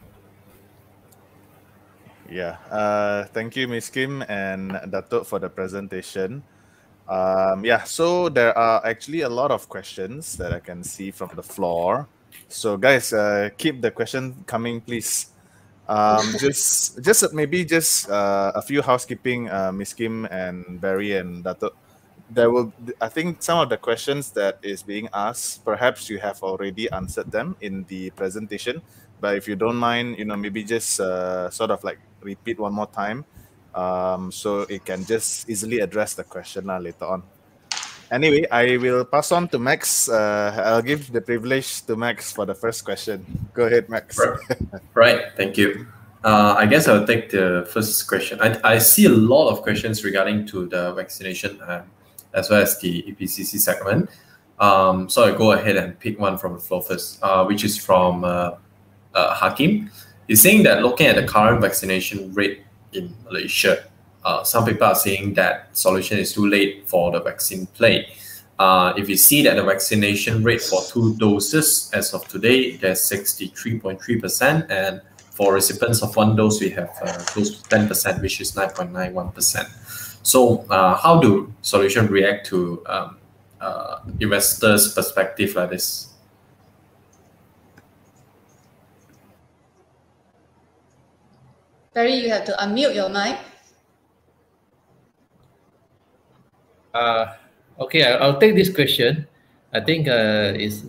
Thank you, Ms. Kim and Datuk, for the presentation. So there are actually a lot of questions that I can see from the floor. So guys, keep the question coming, please. Just a few housekeeping, Ms. Kim and Barry and Datuk. I think some of the questions that is being asked, perhaps you have already answered them in the presentation. But if you don't mind, maybe just sort of like repeat one more time. So it can just easily address the question later on. Anyway, I will pass on to Max. I'll give the privilege to Max for the first question. Go ahead, Max. Right. Thank you. I guess I'll take the first question. I see a lot of questions regarding to the vaccination as well as the EPCC segment. So I go ahead and pick one from the floor first, which is from Hakim. He's saying that looking at the current vaccination rate in Malaysia, some people are saying that solution is too late for the vaccine play. If you see that the vaccination rate for 2 doses as of today, there's 63.3%, and for recipients of 1 dose, we have close to 10%, which is 9.91%. So how do solution react to investors' perspective like this? Barry, you have to unmute your mic. Okay, I'll take this question. I think is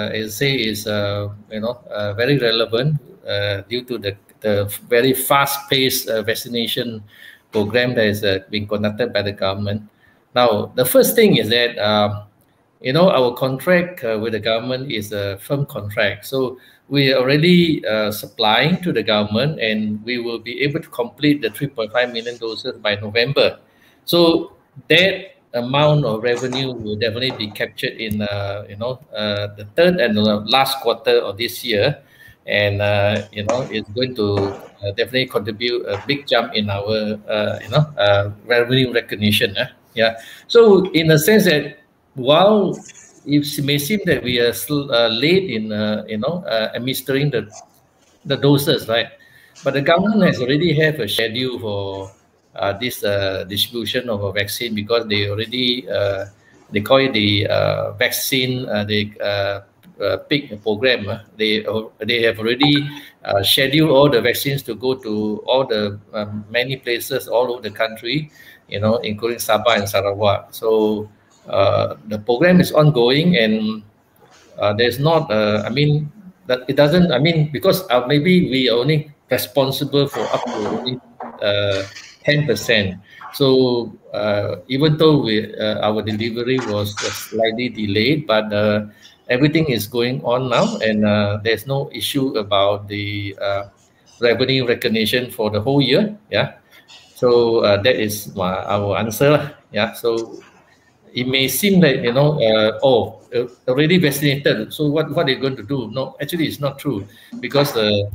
very relevant due to the very fast-paced vaccination program that is being conducted by the government. Now, the first thing is that our contract with the government is a firm contract. So we are already supplying to the government, and we will be able to complete the 3.5 million doses by November. So that amount of revenue will definitely be captured in the third and the last quarter of this year, and it's going to definitely contribute a big jump in our revenue recognition. Yeah. So in a sense that while it may seem that we are still late in administering the doses, right? But the government has already have a schedule for this distribution of a vaccine, because they already they call it the vaccine PIC program. They have already scheduled all the vaccines to go to all the many places all over the country, including Sabah and Sarawak. So the program is ongoing, and there's not that it doesn't, because maybe we are only responsible for up to only 10%. So even though our delivery was slightly delayed, but everything is going on now, and there's no issue about the revenue recognition for the whole year. Yeah. So that is our answer. Yeah. So it may seem that already vaccinated, so what are they going to do? No, actually it's not true, because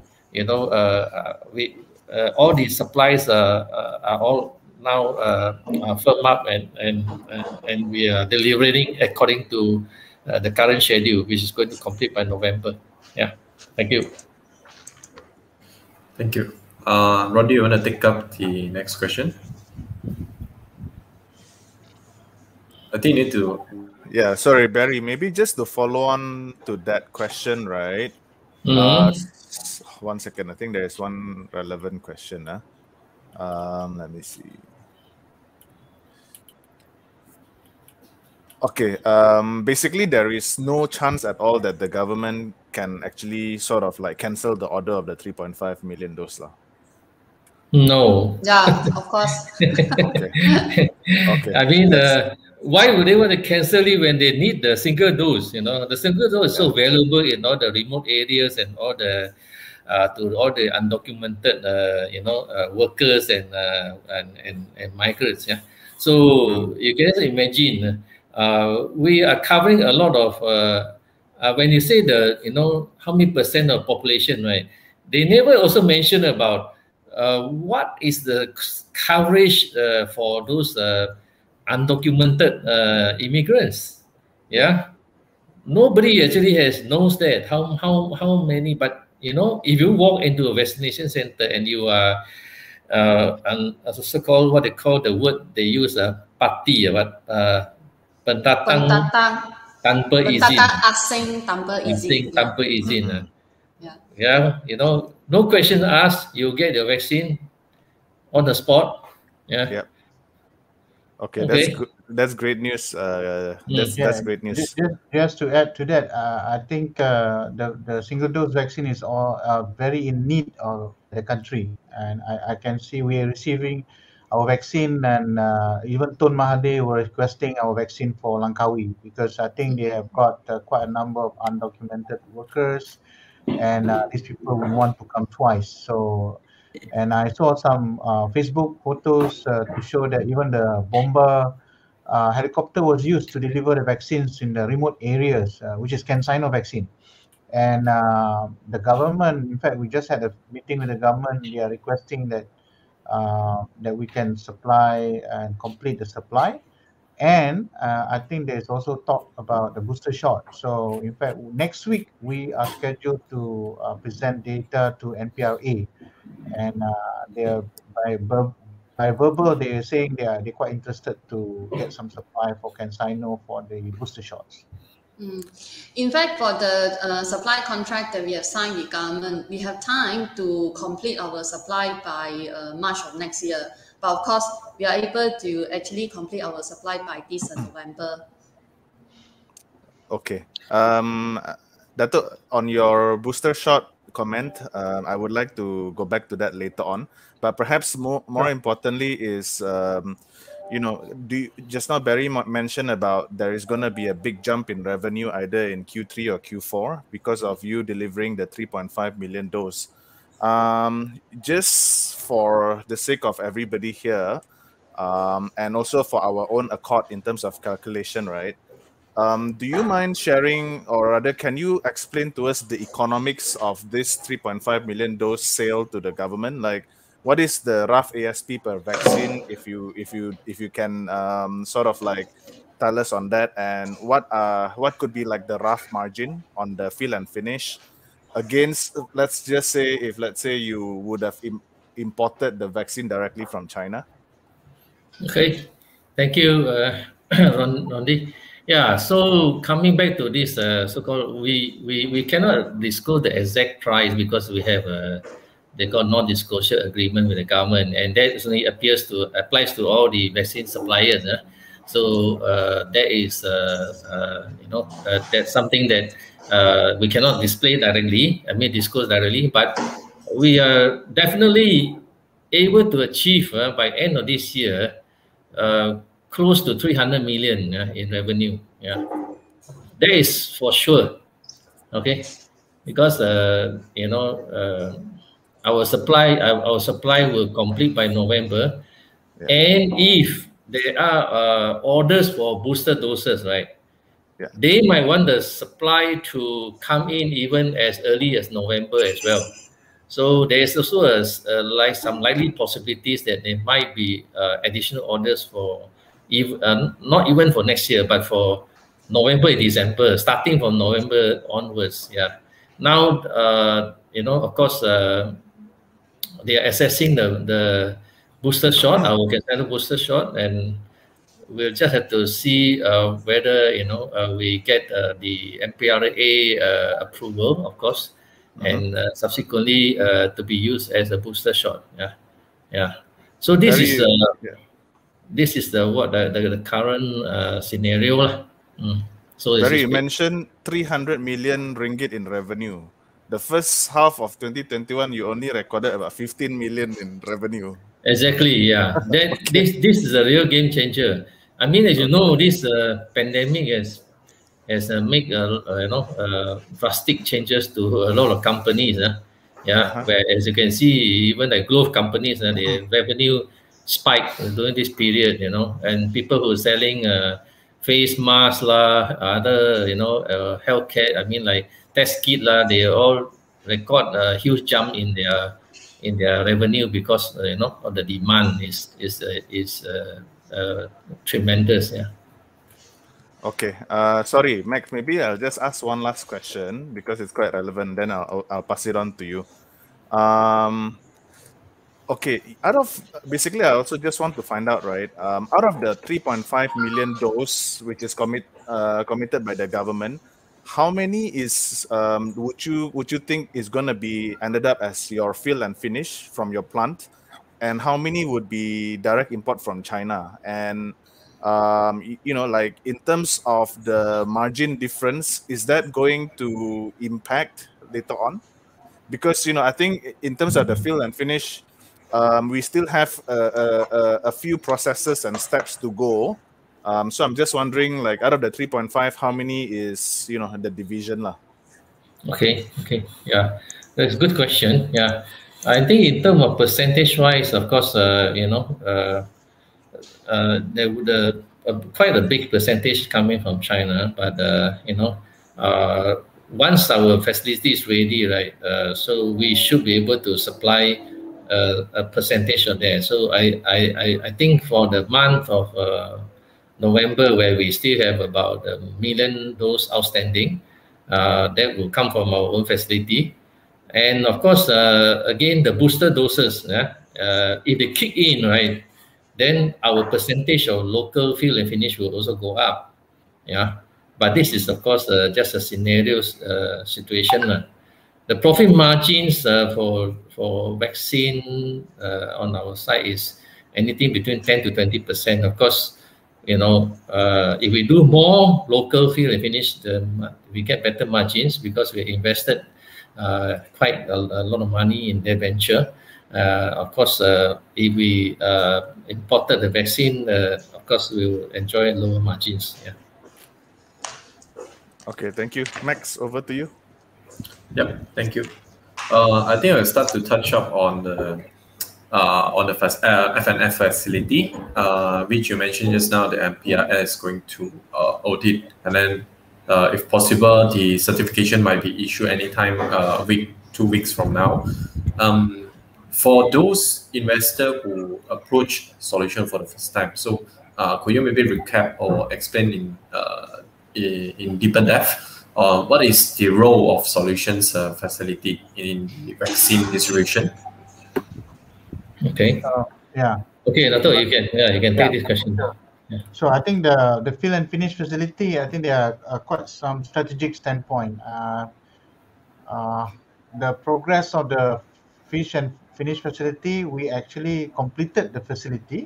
we all the supplies are all now firm up, and we are delivering according to the current schedule, which is going to complete by November. Yeah. Thank you. Thank you. Roddy, you want to take up the next question? I think you need to. Yeah, sorry, Barry. Maybe just to follow on to that question, right? Mm-hmm. 1 second. I think there is one relevant question. Let me see. Okay. Basically, there is no chance at all that the government can actually sort of like cancel the order of the 3.5 million dose. No. Yeah, of course. Okay. I mean, why would they want to cancel it when they need the single dose? The single dose is so valuable in all the remote areas and all the to all the undocumented workers and migrants. Yeah. So you can just imagine we are covering a lot of when you say how many percent of population, right? They never also mention about what is the coverage for those undocumented immigrants. Yeah, nobody actually knows that how many. But if you walk into a vaccination center and you are so-called, what they call, the word they use, party, pendatang tanpa izin. Asing tanpa izin. Tanpa izin. Yeah, no questions asked, you get your vaccine on the spot. Yeah. Yep. Okay, that's good. That's great news. That's great news. Just to add to that, I think the single dose vaccine is all very in need of the country, and I can see we are receiving our vaccine, and even Tun Mahathir were requesting our vaccine for Langkawi, because I think they have got quite a number of undocumented workers, and these people would want to come twice. So And I saw some Facebook photos to show that even the bomber helicopter was used to deliver the vaccines in the remote areas, which is CanSino vaccine. And the government, in fact, we just had a meeting with the government. They are requesting that that we can supply and complete the supply. And I think there's also talk about the booster shot. So in fact, next week we are scheduled to present data to NPRA, and they're by verbal they're saying they're quite interested to get some supply for CanSino for the booster shots. In fact, for the supply contract that we have signed with government, we have time to complete our supply by March of next year. But of course, we are able to actually complete our supply by this November. Okay. Dato', on your booster shot comment, I would like to go back to that later on. But perhaps more importantly is, you know, just now Barry mentioned about there is going to be a big jump in revenue either in Q3 or Q4 because of you delivering the 3.5 million dose. Just for the sake of everybody here, and also for our own accord in terms of calculation, right? Do you mind sharing, or rather, can you explain to us the economics of this 3.5 million dose sale to the government? Like, what is the rough ASP per vaccine, if you can sort of like tell us on that, and what could be like the rough margin on the fill and finish against, let's just say, if let's say you would have imported the vaccine directly from China? Okay, thank you, Rondi. Yeah, so coming back to this so-called, we cannot disclose the exact price because we have they got non-disclosure agreement with the government, and that only applies to all the vaccine suppliers. So that is you know, that's something that we cannot display directly. I mean, disclose directly, but we are definitely able to achieve by end of this year close to 300 million in revenue. Yeah, that is for sure. Okay, because you know, our supply will complete by November, and if there are orders for booster doses, right? Yeah. They might want the supply to come in even as early as November as well. So there is also like some likely possibilities that there might be additional orders for not even for next year, but for November and December, starting from November onwards. Yeah. Now, you know, of course, they are assessing the booster shot, our CanSino booster shot, and we'll just have to see whether, you know, we get the MPRA approval, of course, and subsequently to be used as a booster shot. Yeah, yeah. So this this is the current scenario. So Barry, you mentioned 300 million ringgit in revenue. The first half of 2021, you only recorded about 15 million in revenue. Exactly, yeah. That this is a real game changer. I mean, as you know, this pandemic has made you know, drastic changes to a lot of companies. Yeah, where, as you can see, even the growth companies, the revenue spiked during this period. You know, and people who are selling face masks lah, other, you know, healthcare. I mean, like test kit lah, they all record a huge jump in their revenue because you know, the demand is tremendous. Yeah. Okay. Sorry, Max. Maybe I'll just ask one last question because it's quite relevant. Then I'll pass it on to you. Okay. Basically, I also just want to find out, right? Out of the 3.5 million dose which is committed by the government, how many is would you think is going to be ended up as your fill and finish from your plant, and how many would be direct import from China? And you know, like in terms of the margin difference, is that going to impact later on? Because, you know, I think in terms of the fill and finish, we still have a few processes and steps to go. So I'm just wondering, like, out of the 3.5, how many is, you know, the division lah? Okay, yeah, that's a good question. Yeah, I think in terms of percentage-wise, of course, quite a big percentage coming from China, but once our facility is ready, right, so we should be able to supply a percentage of that. So I think for the month of November, where we still have about 1 million dose outstanding, that will come from our own facility. And of course, again, the booster doses, if they kick in, right, then our percentage of local fill and finish will also go up. Yeah, but this is of course just a scenario situation. The profit margins for vaccine on our side is anything between 10 to 20%. Of course, if we do more local fill and finish, we get better margins because we invested quite a lot of money in their venture. Of course, if we imported the vaccine, of course, we will enjoy lower margins. Yeah. Okay, thank you. Max, over to you. Yep, thank you. I think I'll start to touch up on the F&F facility, which you mentioned just now. The MPRS is going to audit, and then if possible, the certification might be issued anytime, a week, 2 weeks from now. For those investors who approach Solution for the first time, so could you maybe recap or explain in deeper depth what is the role of Solutions facility in the vaccine distribution? Okay. Yeah. Okay, Dato', you can take this question. Yeah. So I think the fill and finish facility, I think there are quite some strategic standpoint. The progress of the fish and finish facility, we actually completed the facility,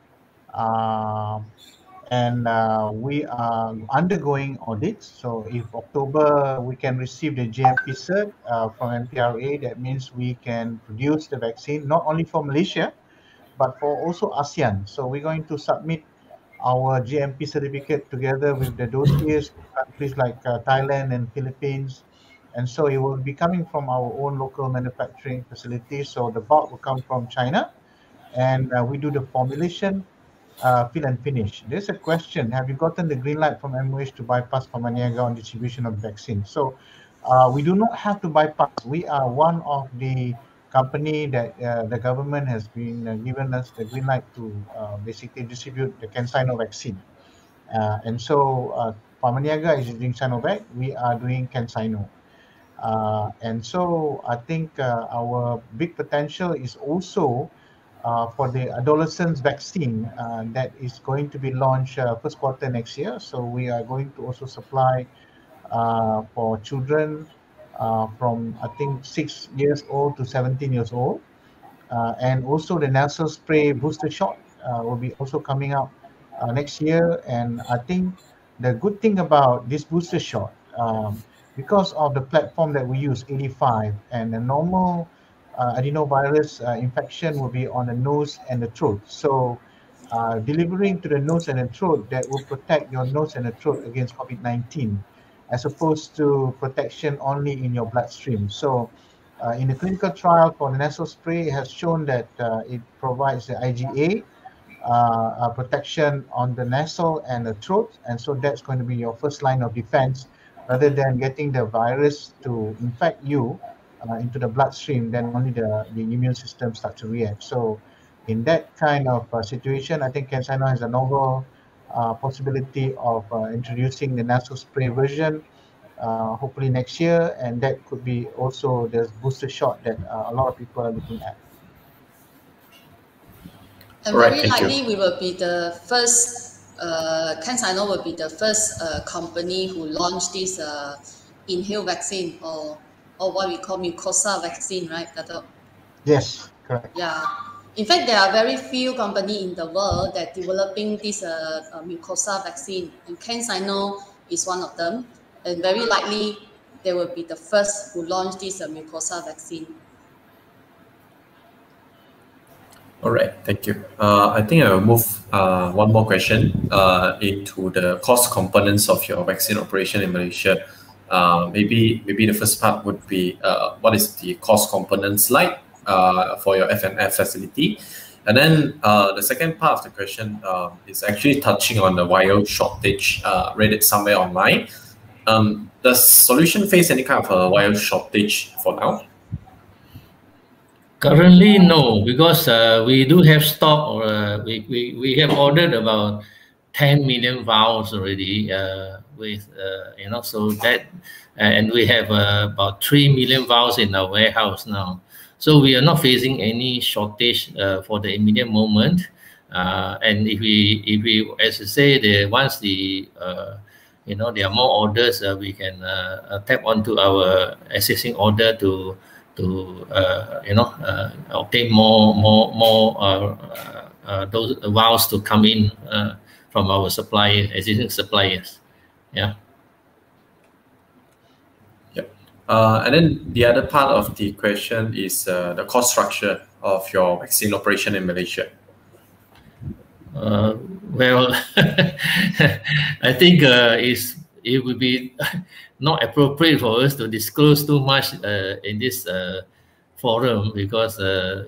and we are undergoing audits. So if October we can receive the GMP cert from MPRA, that means we can produce the vaccine not only for Malaysia, but for also ASEAN. So we're going to submit our GMP certificate together with the dossiers to countries like Thailand and Philippines. And so it will be coming from our own local manufacturing facility. So the bulk will come from China, and we do the formulation, fill and finish. There's a question: have you gotten the green light from MOH to bypass Pharmaniaga on distribution of vaccine? So we do not have to bypass. We are one of the company that the government has been given us the green light to basically distribute the CanSino vaccine. And so Pharmaniaga is doing Sinovac, we are doing CanSino. And so I think our big potential is also for the adolescents vaccine that is going to be launched first quarter next year. So we are going to also supply for children from I think 6 years old to 17 years old. And also the nasal spray booster shot will be also coming out next year. And I think the good thing about this booster shot, because of the platform that we use, 85, and the normal adenovirus infection will be on the nose and the throat. So delivering to the nose and the throat, that will protect your nose and the throat against COVID-19, as opposed to protection only in your bloodstream. So in the clinical trial for the nasal spray, it has shown that it provides the IgA protection on the nasal and the throat. And so that's going to be your first line of defense, rather than getting the virus to infect you into the bloodstream, then only the immune system starts to react. So in that kind of situation, I think CanSino has a novel possibility of introducing the nasal spray version hopefully next year, and that could be also the booster shot that a lot of people are looking at. And very likely we will be the first, CanSino will be the first company who launched this inhaled vaccine, or what we call mucosa vaccine, right, Dato'? Yes, correct. Yeah. In fact, there are very few companies in the world that developing this mucosa vaccine, and CanSino is one of them. And very likely they will be the first who launch this mucosa vaccine. All right, thank you. I think I will move one more question into the cost components of your vaccine operation in Malaysia. Maybe the first part would be what is the cost components like for your F&F facility? And then the second part of the question is actually touching on the wire shortage. Read it somewhere online. Does Solution face any kind of a wire shortage for now? Currently, no, because we do have stock, or we have ordered about 10 million vials already with so that and we have about 3 million vials in our warehouse now, so we are not facing any shortage for the immediate moment. And if we as you say, once there are more orders, we can tap onto our existing order to obtain more those vials to come in from our existing suppliers. Yeah. Yep. And then the other part of the question is the cost structure of your vaccine operation in Malaysia. Well, I think it would be not appropriate for us to disclose too much in this forum, because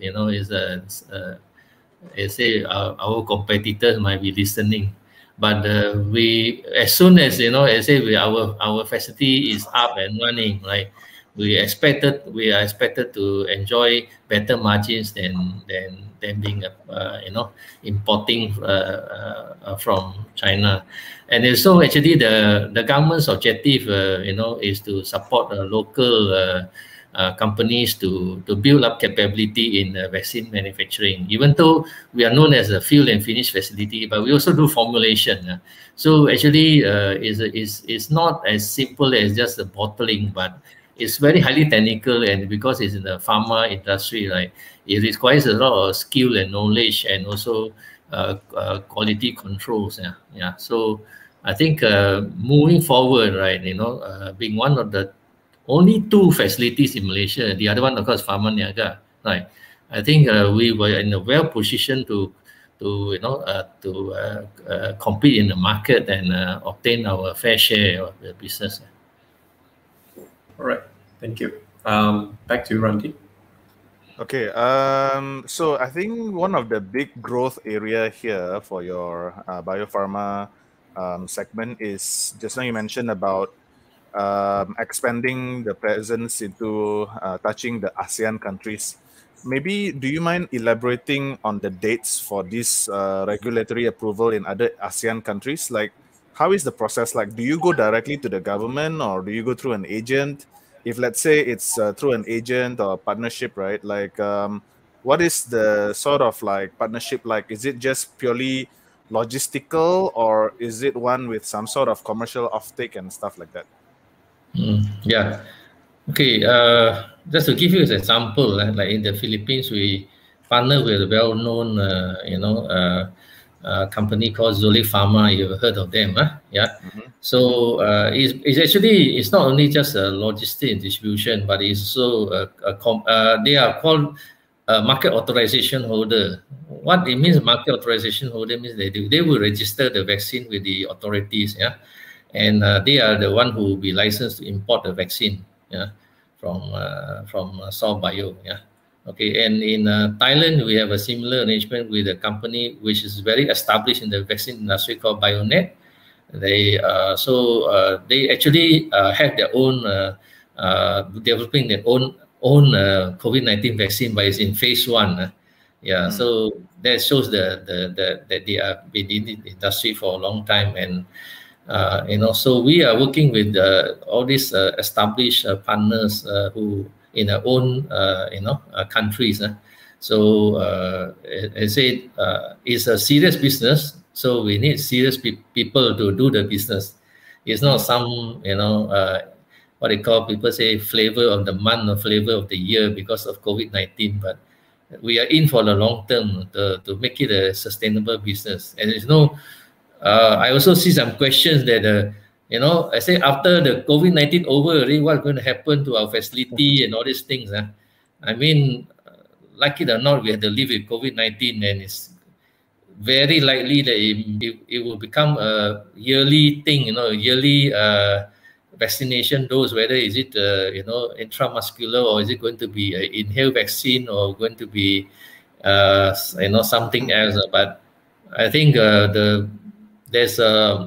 our competitors might be listening. But as soon as our facility is up and running, right, we are expected to enjoy better margins than being importing from China. And also, actually, the government's objective is to support local companies to build up capability in vaccine manufacturing. Even though we are known as a fill and finish facility, but we also do formulation. So actually, it's not as simple as just the bottling, but it's very highly technical, and because it's in the pharma industry, right, it requires a lot of skill and knowledge, and also quality controls. Yeah. So I think moving forward, right, being one of the only 2 facilities in Malaysia, the other one, of course, Pharma Niaga, right? I think we were in a well positioned to compete in the market and obtain our fair share of the business. All right, thank you. Back to you, Randy. Okay, so I think one of the big growth area here for your biopharma segment is, just now you mentioned about expanding the presence into touching the ASEAN countries. Maybe do you mind elaborating on the dates for this regulatory approval in other ASEAN countries? Like, how is the process like? Do you go directly to the government, or do you go through an agent? If let's say it's through an agent or a partnership, right? Like, what is the sort of like partnership like? Is it just purely logistical, or is it one with some sort of commercial offtake and stuff like that? Yeah. Okay. Just to give you an example, like in the Philippines, we partner with a well-known, company called Zoli Pharma. You've heard of them, huh? Yeah. Mm-hmm. So it's not only just a logistic and distribution, but it's also they are called market authorization holder. What it means, market authorization holder, means they will register the vaccine with the authorities. Yeah. And they are the one who will be licensed to import the vaccine, from Sol Bio. Yeah. Okay. And in Thailand, we have a similar arrangement with a company which is very established in the vaccine industry called Bionet. They actually have their own developing their own COVID-19 vaccine, but it's in phase 1. Yeah. So that shows that they are been in the industry for a long time. And so we are working with all these established partners who in our own countries. So as I said, it's a serious business. So we need serious people to do the business. It's not some what they call, people say, flavor of the month or flavor of the year because of COVID-19. But we are in for the long term to make it a sustainable business. And I also see some questions that, I say after the COVID-19 over, really, what's going to happen to our facility and all these things? I mean, like it or not, we have to live with COVID-19, and it's very likely that it will become a yearly thing, yearly vaccination dose, whether is it intramuscular, or is it going to be an inhaled vaccine, or going to be something else. But I think there's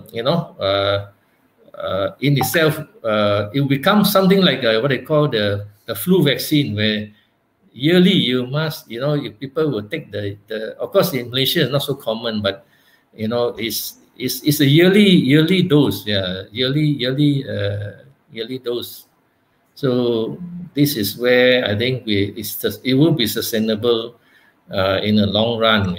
in itself it will become something like what they call the flu vaccine, where yearly you must, people will take the of course in Malaysia it's not so common, but it's a yearly dose, yearly dose. So this is where I think it will be sustainable in the long run,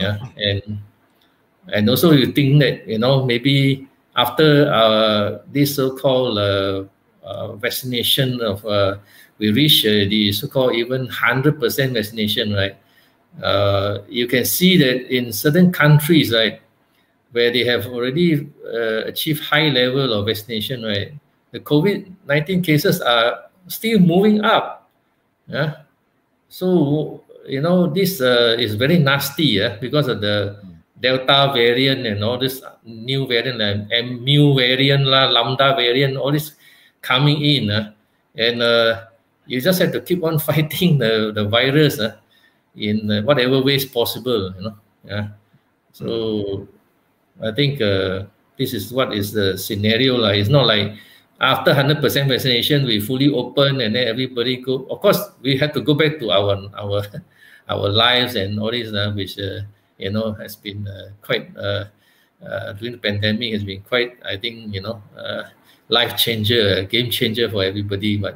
and also you think that maybe after this so-called vaccination of we reach the so-called even 100% vaccination, right? You can see that in certain countries, right, where they have already achieved high level of vaccination, right, the COVID-19 cases are still moving up. Yeah. So, this is very nasty, because of the Delta variant and all this new variant, and mu variant, Lambda variant, all this coming in. And you just have to keep on fighting the virus in whatever ways possible, Yeah. So I think this is what is the scenario. It's not like after 100% vaccination, we fully open and then everybody go. Of course, we have to go back to our lives and all this, which has been quite during the pandemic has been quite, I think, life changer, game changer for everybody. But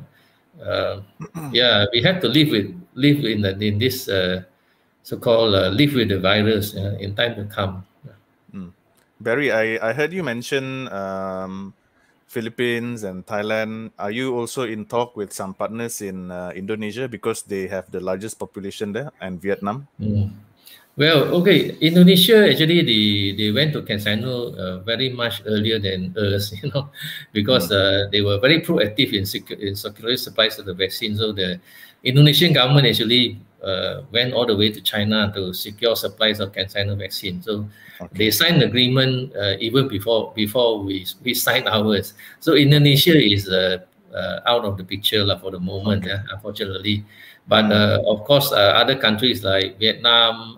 yeah, we have to live in this so-called live with the virus in time to come. Barry, I heard you mention Philippines and Thailand. Are you also in talk with some partners in Indonesia, because they have the largest population there, and Vietnam? Well, okay, Indonesia actually they went to CanSino very much earlier than us, because they were very proactive in securing supplies of the vaccine. So the Indonesian government actually went all the way to China to secure supplies of CanSino vaccine. So they signed the agreement even before we signed ours. So Indonesia is out of the picture for the moment, unfortunately. But of course, other countries like Vietnam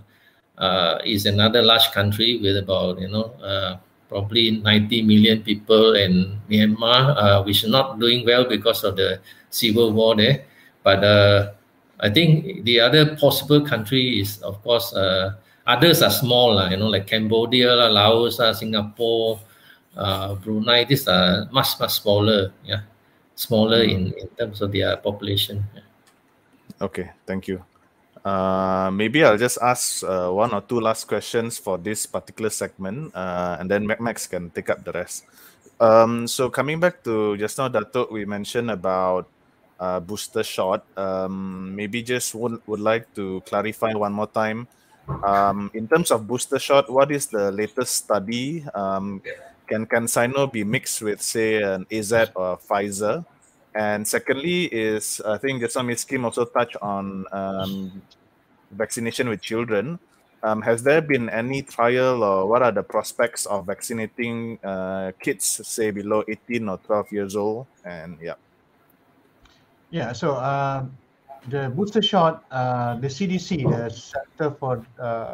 is another large country with about probably 90 million people, and Myanmar, which is not doing well because of the civil war there. But I think the other possible country is, of course, others are small, like Cambodia, Laos, Singapore, Brunei. These are much smaller, smaller in terms of their population. Okay, thank you. Maybe I'll just ask one or two last questions for this particular segment, and then Max can take up the rest. So coming back to just now, Dato', we mentioned about booster shot. Maybe just would like to clarify one more time. In terms of booster shot, what is the latest study? Can CanSino be mixed with, say, an AZ or Pfizer? And secondly is, I think just some Ms. Kim also touched on vaccination with children. Has there been any trial, or what are the prospects of vaccinating kids, say, below 18 or 12 years old? And Yeah, so the booster shot, the CDC, the Center for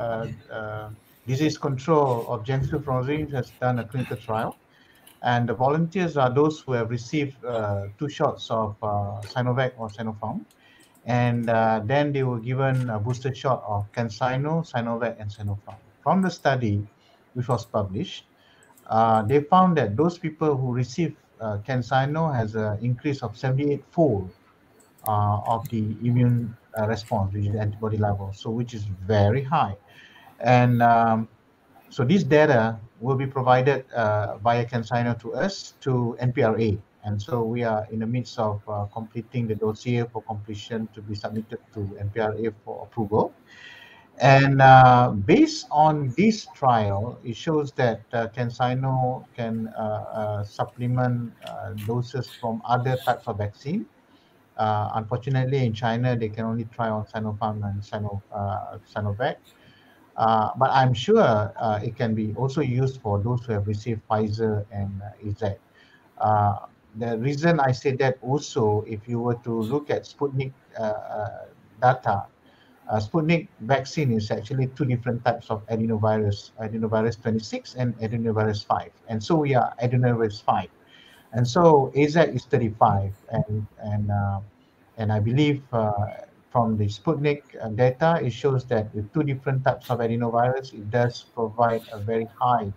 Disease Control of Genital Frozen, has done a clinical trial. And the volunteers are those who have received 2 shots of Sinovac or Sinopharm. And then they were given a booster shot of CanSino, Sinovac, and Sinopharm. From the study, which was published, they found that those people who received CanSino has an increase of 78-fold of the immune response, which is antibody level, so which is very high. And so this data will be provided via CanSino to us, to NPRA. And so we are in the midst of completing the dossier for completion to be submitted to NPRA for approval. And based on this trial, it shows that CanSino can supplement doses from other types of vaccine. Unfortunately, in China, they can only try on Sinopharm and Sinovac. But I'm sure it can be also used for those who have received Pfizer and AZ. the reason I say that also, if you were to look at Sputnik data, Sputnik vaccine is actually two different types of adenovirus 26 and adenovirus 5. And so we are adenovirus 5. And so AZ is 35. And I believe from the Sputnik data, it shows that with two different types of adenovirus, it does provide a very high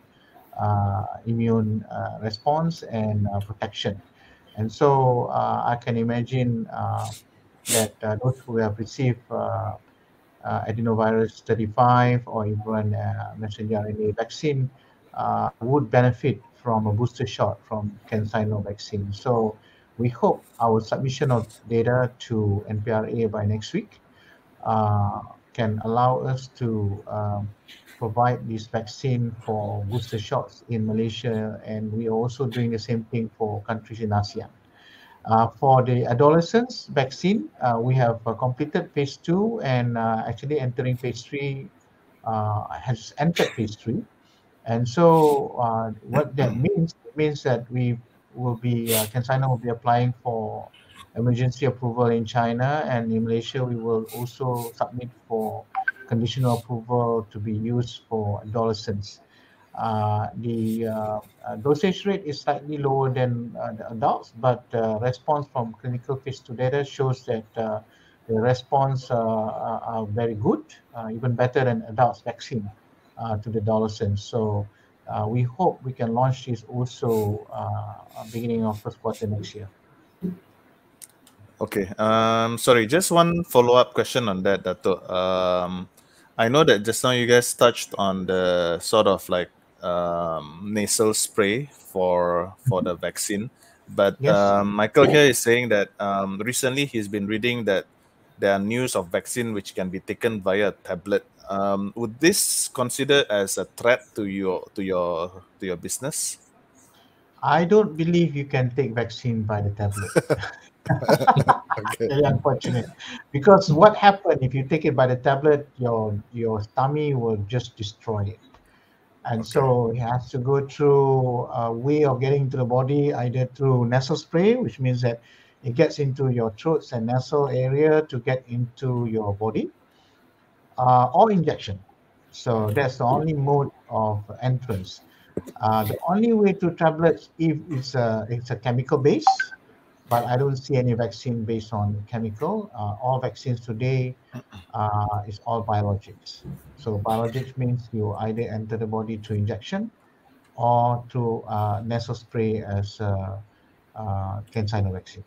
immune response and protection. And so I can imagine that those who have received adenovirus 35 or even messenger RNA vaccine would benefit from a booster shot from CanSino vaccine. So we hope our submission of data to NPRA by next week can allow us to provide this vaccine for booster shots in Malaysia, and we are also doing the same thing for countries in ASEAN. For the adolescents vaccine, we have completed phase 2 and actually entering phase 3, has entered phase 3. And so what that means, it means that we will be, CanSino will be applying for emergency approval in China, and in Malaysia, we will also submit for conditional approval to be used for adolescents. The dosage rate is slightly lower than the adults, but response from clinical phase 2 data shows that the response are very good, even better than adults vaccine to the adolescents. So we hope we can launch this also beginning of first quarter next year. Okay. Sorry, just one follow-up question on that, Dato. I know that just now you guys touched on the sort of like nasal spray for the vaccine, but Yes. Michael here is saying that recently he's been reading that there are news of vaccine which can be taken via tablet. Would this consider as a threat to your business? I don't believe you can take vaccine by the tablet. Okay. Very unfortunate, because what happened if you take it by the tablet, your tummy will just destroy it. And Okay. so it has to go through a way of getting into the body, either through nasal spray, which means that it gets into your throats and nasal area to get into your body, or injection. So that's the only mode of entrance. The only way to tablets if it's a chemical base, but I don't see any vaccine based on chemical. All vaccines today is all biologics. So biologics means you either enter the body through injection or through nasal spray as CanSino vaccine.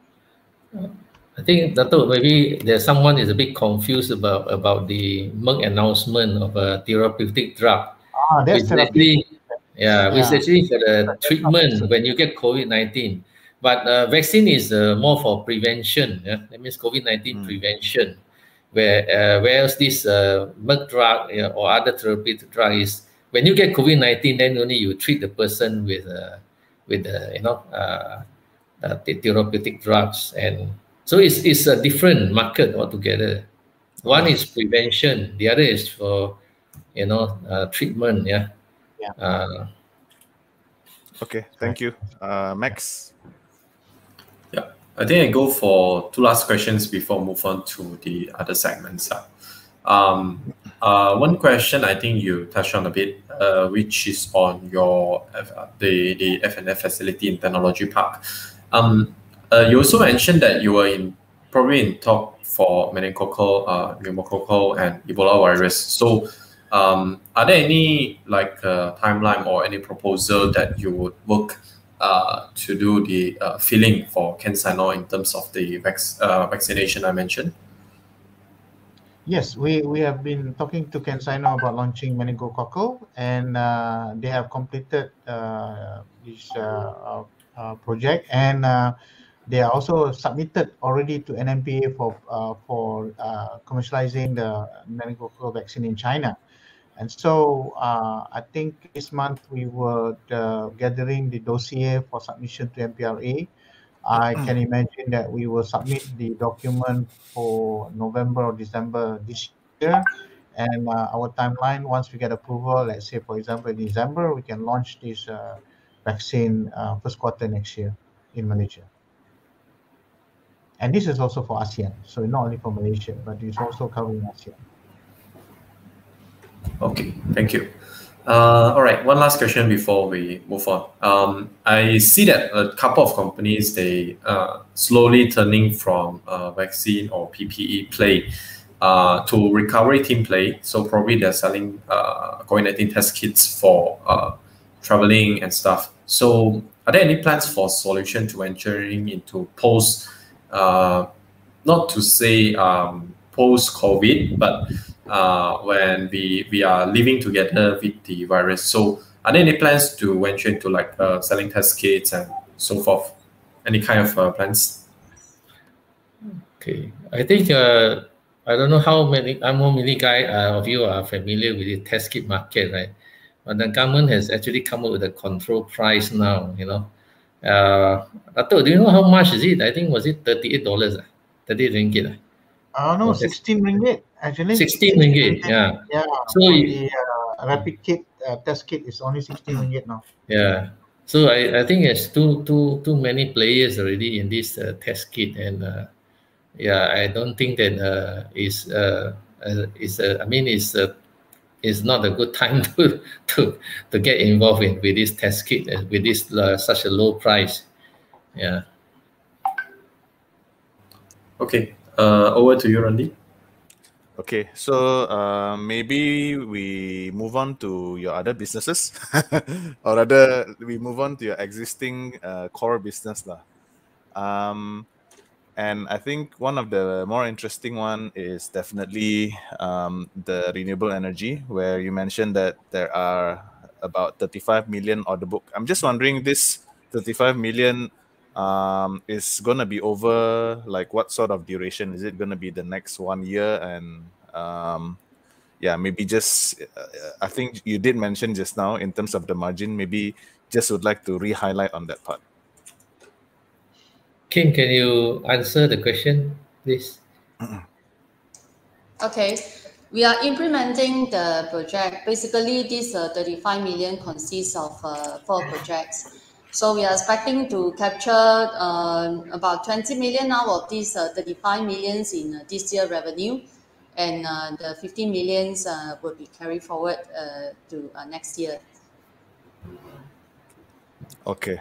I think, Dato, maybe there's someone is a bit confused about the Merck announcement of a therapeutic drug. That's which therapeutic. which is actually for the treatment when you get COVID-19. But vaccine is more for prevention. Yeah? That means COVID-19 prevention. Whereas this Merck drug or other therapeutic drug is when you get COVID-19, then only you treat the person with the therapeutic drugs, and so it's a different market altogether. One is prevention, the other is for treatment. Yeah. Okay, thank you. Max? Yeah, I think I go for two last questions before move on to the other segments. One question I think you touched on a bit, which is on your the F&F facility in Technology Park. You also mentioned that you were probably in talk for meningococcal, pneumococcal, and Ebola virus. So, are there any timeline or any proposal that you would work to do the filling for CanSino in terms of the vaccination I mentioned? Yes, we have been talking to CanSino about launching meningococcal, and they have completed this project, and they are also submitted already to NMPA for commercializing the meningococcal vaccine in China. And so I think this month we were gathering the dossier for submission to MPRA. I can imagine that we will submit the document for November or December this year. And our timeline, once we get approval, let's say, for example, in December, we can launch this vaccine first quarter next year. in Malaysia. And this is also for ASEAN, so not only for Malaysia, but it's also covering ASEAN. Okay, thank you. All right, one last question before we move on. I see that a couple of companies, they slowly turning from vaccine or PPE play to recovery team play. So probably they're selling COVID-19 test kits for traveling and stuff. So are there any plans for Solution to entering into post, not to say post-COVID, but when we are living together with the virus? So are there any plans to venture into like selling test kits and so forth? Any kind of plans? Okay, I think I don't know how many guys of you are familiar with the test kit market, right? But the government has actually come up with a control price now. Dato', do you know how much is it? I think was it $38? 38 ringgit. No, 16 ringgit actually. 16 ringgit, yeah. Yeah, so for the rapid kit test kit is only 16 ringgit now. Yeah, so I think there's too many players already in this test kit, and yeah, I don't think that it's not a good time to get involved with this test kit with this such a low price. Yeah. Okay, over to you, Randy. Okay, so maybe we move on to your other businesses, or rather, we move on to your existing core business lah. And I think one of the more interesting one is definitely the renewable energy, where you mentioned that there are about 35 million order book. I'm just wondering, this 35 million is going to be over like what sort of duration? Is it going to be the next 1 year? And yeah, maybe just I think you did mention just now in terms of the margin, maybe just would like to re-highlight on that part. Kim, can you answer the question, please? Okay, we are implementing the project. Basically, this 35 million consists of 4 projects. So we are expecting to capture about 20 million out of these 35 millions in this year revenue, and the 15 millions will be carried forward to next year. Okay.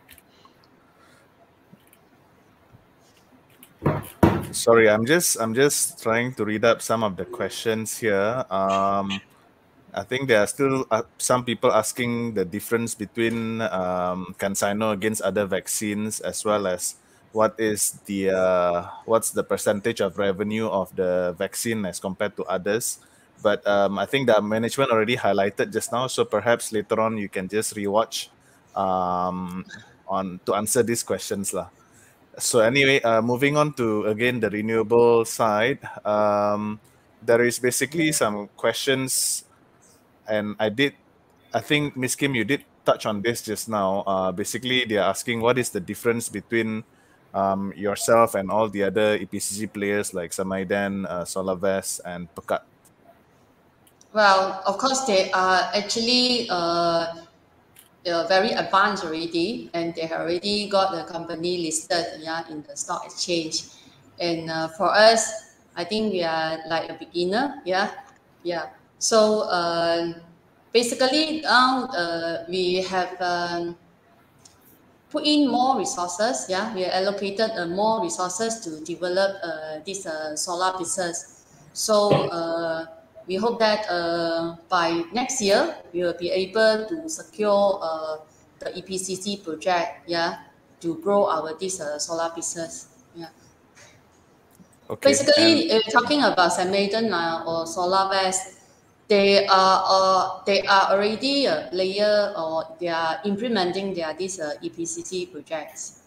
Sorry, I'm just trying to read up some of the questions here. I think there are still some people asking the difference between CanSino against other vaccines, as well as what's the percentage of revenue of the vaccine as compared to others. But I think the management already highlighted just now, so perhaps later on you can just rewatch to answer these questions lah. So anyway, moving on to again the renewable side, there is basically some questions, and I think Ms. Kim, you did touch on this just now. Basically, they are asking what is the difference between yourself and all the other EPCC players like Samaidan, Solavest, and Pekat. Well, of course, they are actually very advanced already, and they have already got the company listed in the stock exchange. And for us, I think we are like a beginner. So basically now we have put in more resources. We allocated more resources to develop this solar business. So we hope that by next year we will be able to secure the EPCC project, to grow our this solar business. Okay. Basically, talking about Samaidan or Solavest, they are already a player, or they are implementing these EPCC projects.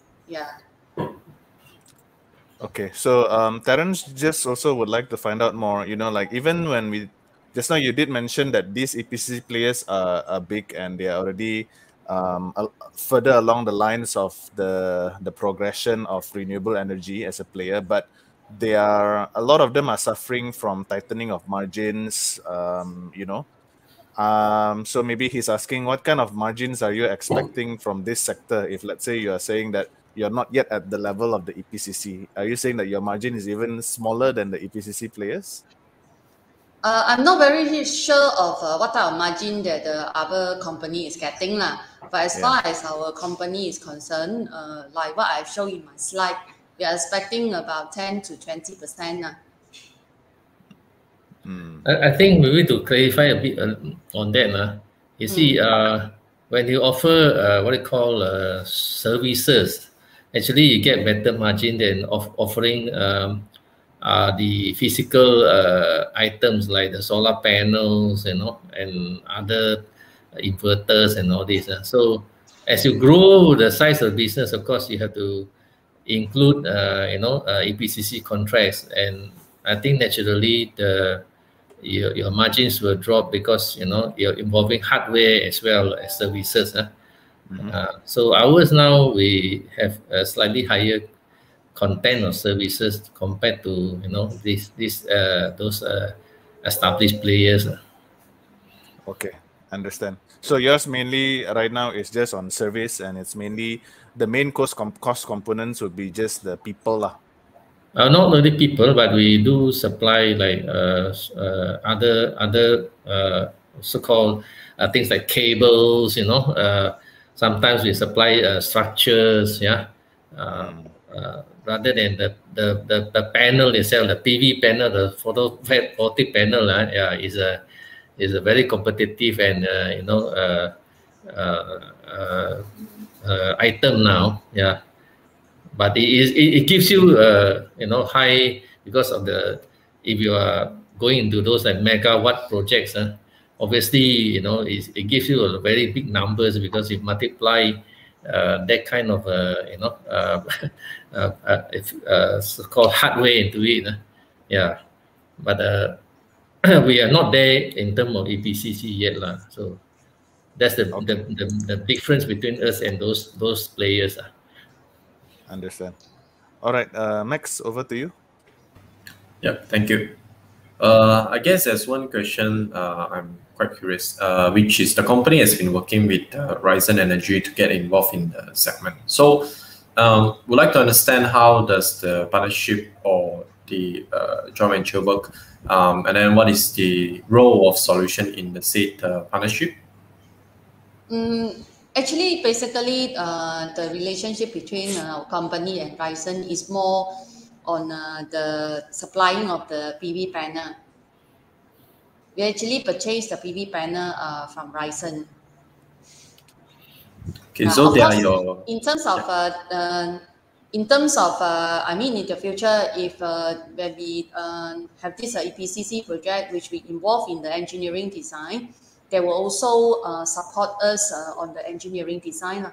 Okay, so Terence just also would like to find out more. Like even when just now you did mention that these EPC players are big and they are already further along the lines of the progression of renewable energy as a player, but a lot of them are suffering from tightening of margins. So maybe he's asking what kind of margins are you expecting from this sector? If let's say you are saying that you're not yet at the level of the EPCC. Are you saying that your margin is even smaller than the EPCC players? I'm not very sure of what type of margin that the other company is getting lah. But as far as our company is concerned, like what I've shown in my slide, we are expecting about 10 to 20%. I think we need to clarify a bit on that. You see, when you offer what you call services, actually you get better margin than offering the physical items like the solar panels, and other inverters and all this. So as you grow the size of the business, of course, you have to include EPCC contracts, and I think naturally your margins will drop because you're involving hardware as well as services. So ours now, we have a slightly higher content of services compared to those established players. Okay, understand. So yours mainly right now is just on service, and it's mainly the main cost components would be just the people lah. Not only people, but we do supply like other so-called things like cables. Sometimes we supply structures. Rather than the panel itself, the PV panel, the photovoltaic panel, is a very competitive and item now. But it gives you high, because of if you are going into those like megawatt projects, obviously it gives you a very big numbers, because you multiply that kind of so-called hardware into it. But we are not there in terms of EPCC yet lah. So that's the difference between us and those players. Understand. All right, Max, over to you. Yeah, thank you. I guess there's one question I'm quite curious, which is the company has been working with Horizon Energy to get involved in the segment. So we'd like to understand how does the partnership or the joint venture work, and then what is the role of Solution in the said partnership? Actually, basically, the relationship between our company and Horizon is more on the supplying of the PV panel. We actually purchased the PV panel from Horizon. Okay, so they are your. In terms of, I mean, in the future, if when we have this EPCC project, which we involve in the engineering design, they will also support us on the engineering design.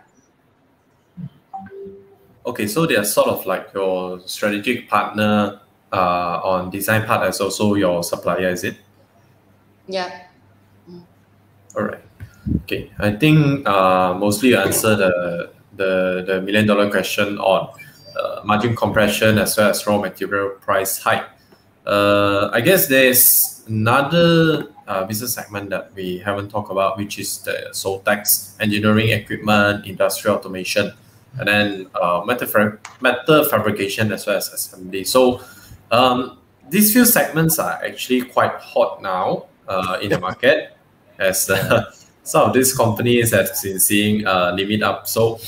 Okay, so they are sort of like your strategic partner on design part as also your supplier, is it? Yeah. All right. Okay, I think mostly you answer the million-dollar question on margin compression as well as raw material price hike. I guess there's another business segment that we haven't talked about, which is the Soltex, engineering equipment, industrial automation, and then metal fabrication as well as assembly. So these few segments are actually quite hot now in the market, as some of these companies have been seeing limit up. So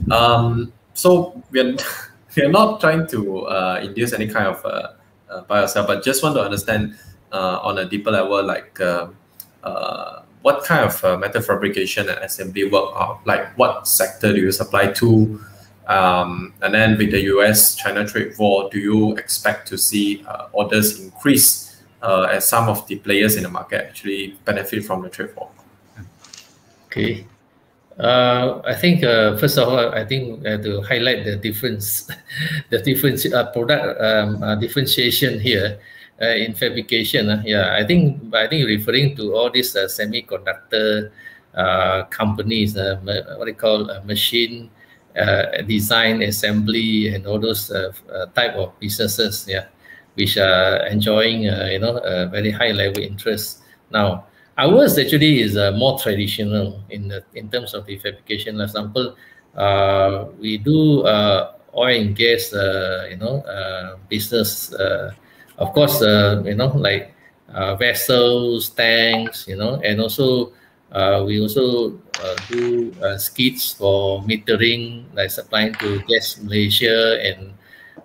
we're not trying to induce any kind of buy or sell, but just want to understand on a deeper level, like what kind of metal fabrication and assembly work are, like what sector do you supply to? And then with the US-China trade war, do you expect to see orders increase as some of the players in the market actually benefit from the trade war? Okay. I think first of all, I think to highlight the difference, product differentiation here in fabrication. I think referring to all these semiconductor companies, what they call machine design, assembly, and all those type of businesses, which are enjoying a very high level interest now. Ours actually is more traditional in terms of the fabrication. For example, we do oil and gas, business. Of course, like vessels, tanks, and also we also do skids for metering, like supplying to Gas Malaysia and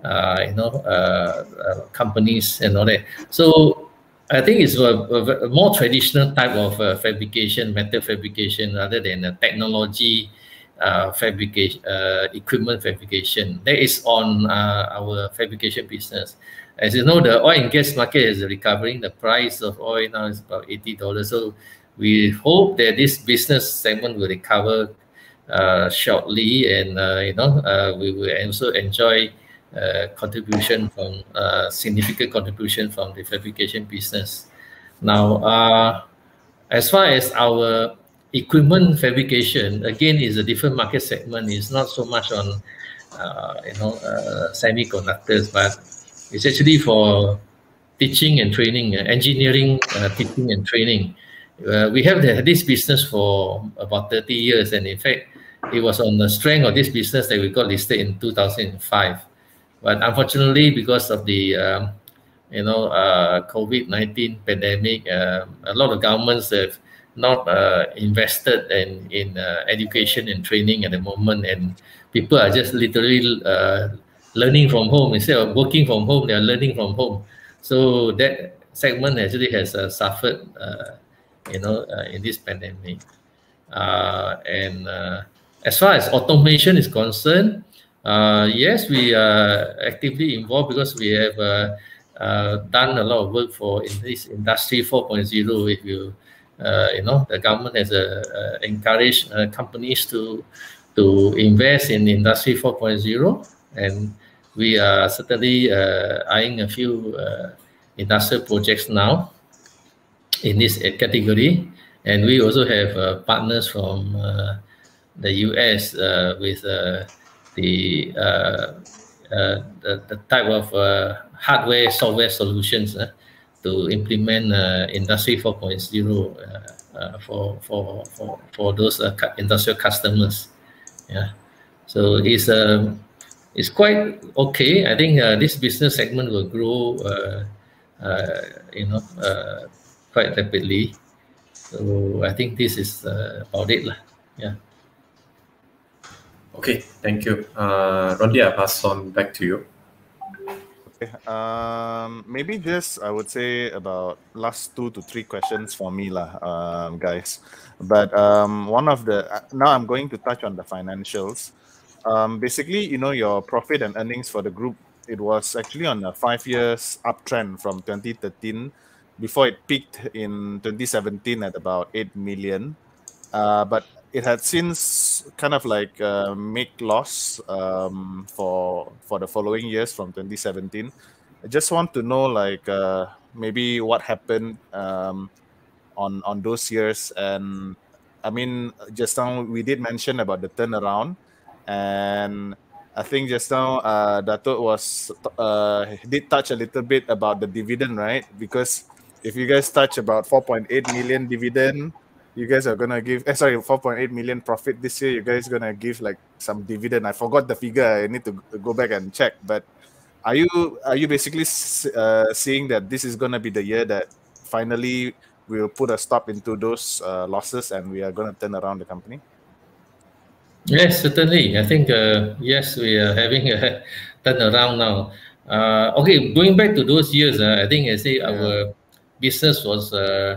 companies and all that. So I think it's a more traditional type of fabrication, metal fabrication, rather than a technology fabrication, equipment fabrication. That is on our fabrication business. As you know, the oil and gas market is recovering. The price of oil now is about $80. So we hope that this business segment will recover shortly, and we will also enjoy contribution from significant contribution from the fabrication business. Now, as far as our equipment fabrication, again, is a different market segment. It's not so much on semiconductors, but it's actually for teaching and training, engineering, teaching and training. We have this business for about 30 years, and in fact, it was on the strength of this business that we got listed in 2005. But unfortunately, because of the COVID-19 pandemic, a lot of governments have not invested in education and training at the moment, and people are just literally learning from home. Instead of working from home, they are learning from home. So that segment actually has suffered, in this pandemic. As far as automation is concerned, yes, we are actively involved because we have done a lot of work for in this industry 4.0. If you, the government has encouraged companies to invest in industry 4.0, and we are certainly eyeing a few industrial projects now in this category. And we also have partners from the US with the type of hardware, software solutions to implement Industry 4.0 for those industrial customers. Yeah, so it's quite okay. I think this business segment will grow, quite rapidly. So I think this is about it, lah. Yeah. Okay, thank you. Rondi, I'll pass on back to you. Okay, maybe just I would say about last 2 to 3 questions for me, lah, guys. But one of the now I'm going to touch on the financials. Basically, your profit and earnings for the group, it was actually on a 5 years uptrend from 2013, before it peaked in 2017 at about 8 million. But it had since kind of like make loss for the following years from 2017. I just want to know, like, maybe what happened on those years. And I mean, just now we did mention about the turnaround, and I think just now Dato did touch a little bit about the dividend, right? Because if you guys touch about 4.8 million dividend, you guys are gonna give 4.8 million profit this year. You guys gonna give like some dividend. I forgot the figure. I need to go back and check. But are you basically seeing that this is gonna be the year that finally we'll put a stop into those losses and we are gonna turn around the company? Yes, certainly. I think yes, we are having a turnaround now. Okay, going back to those years, I think our business was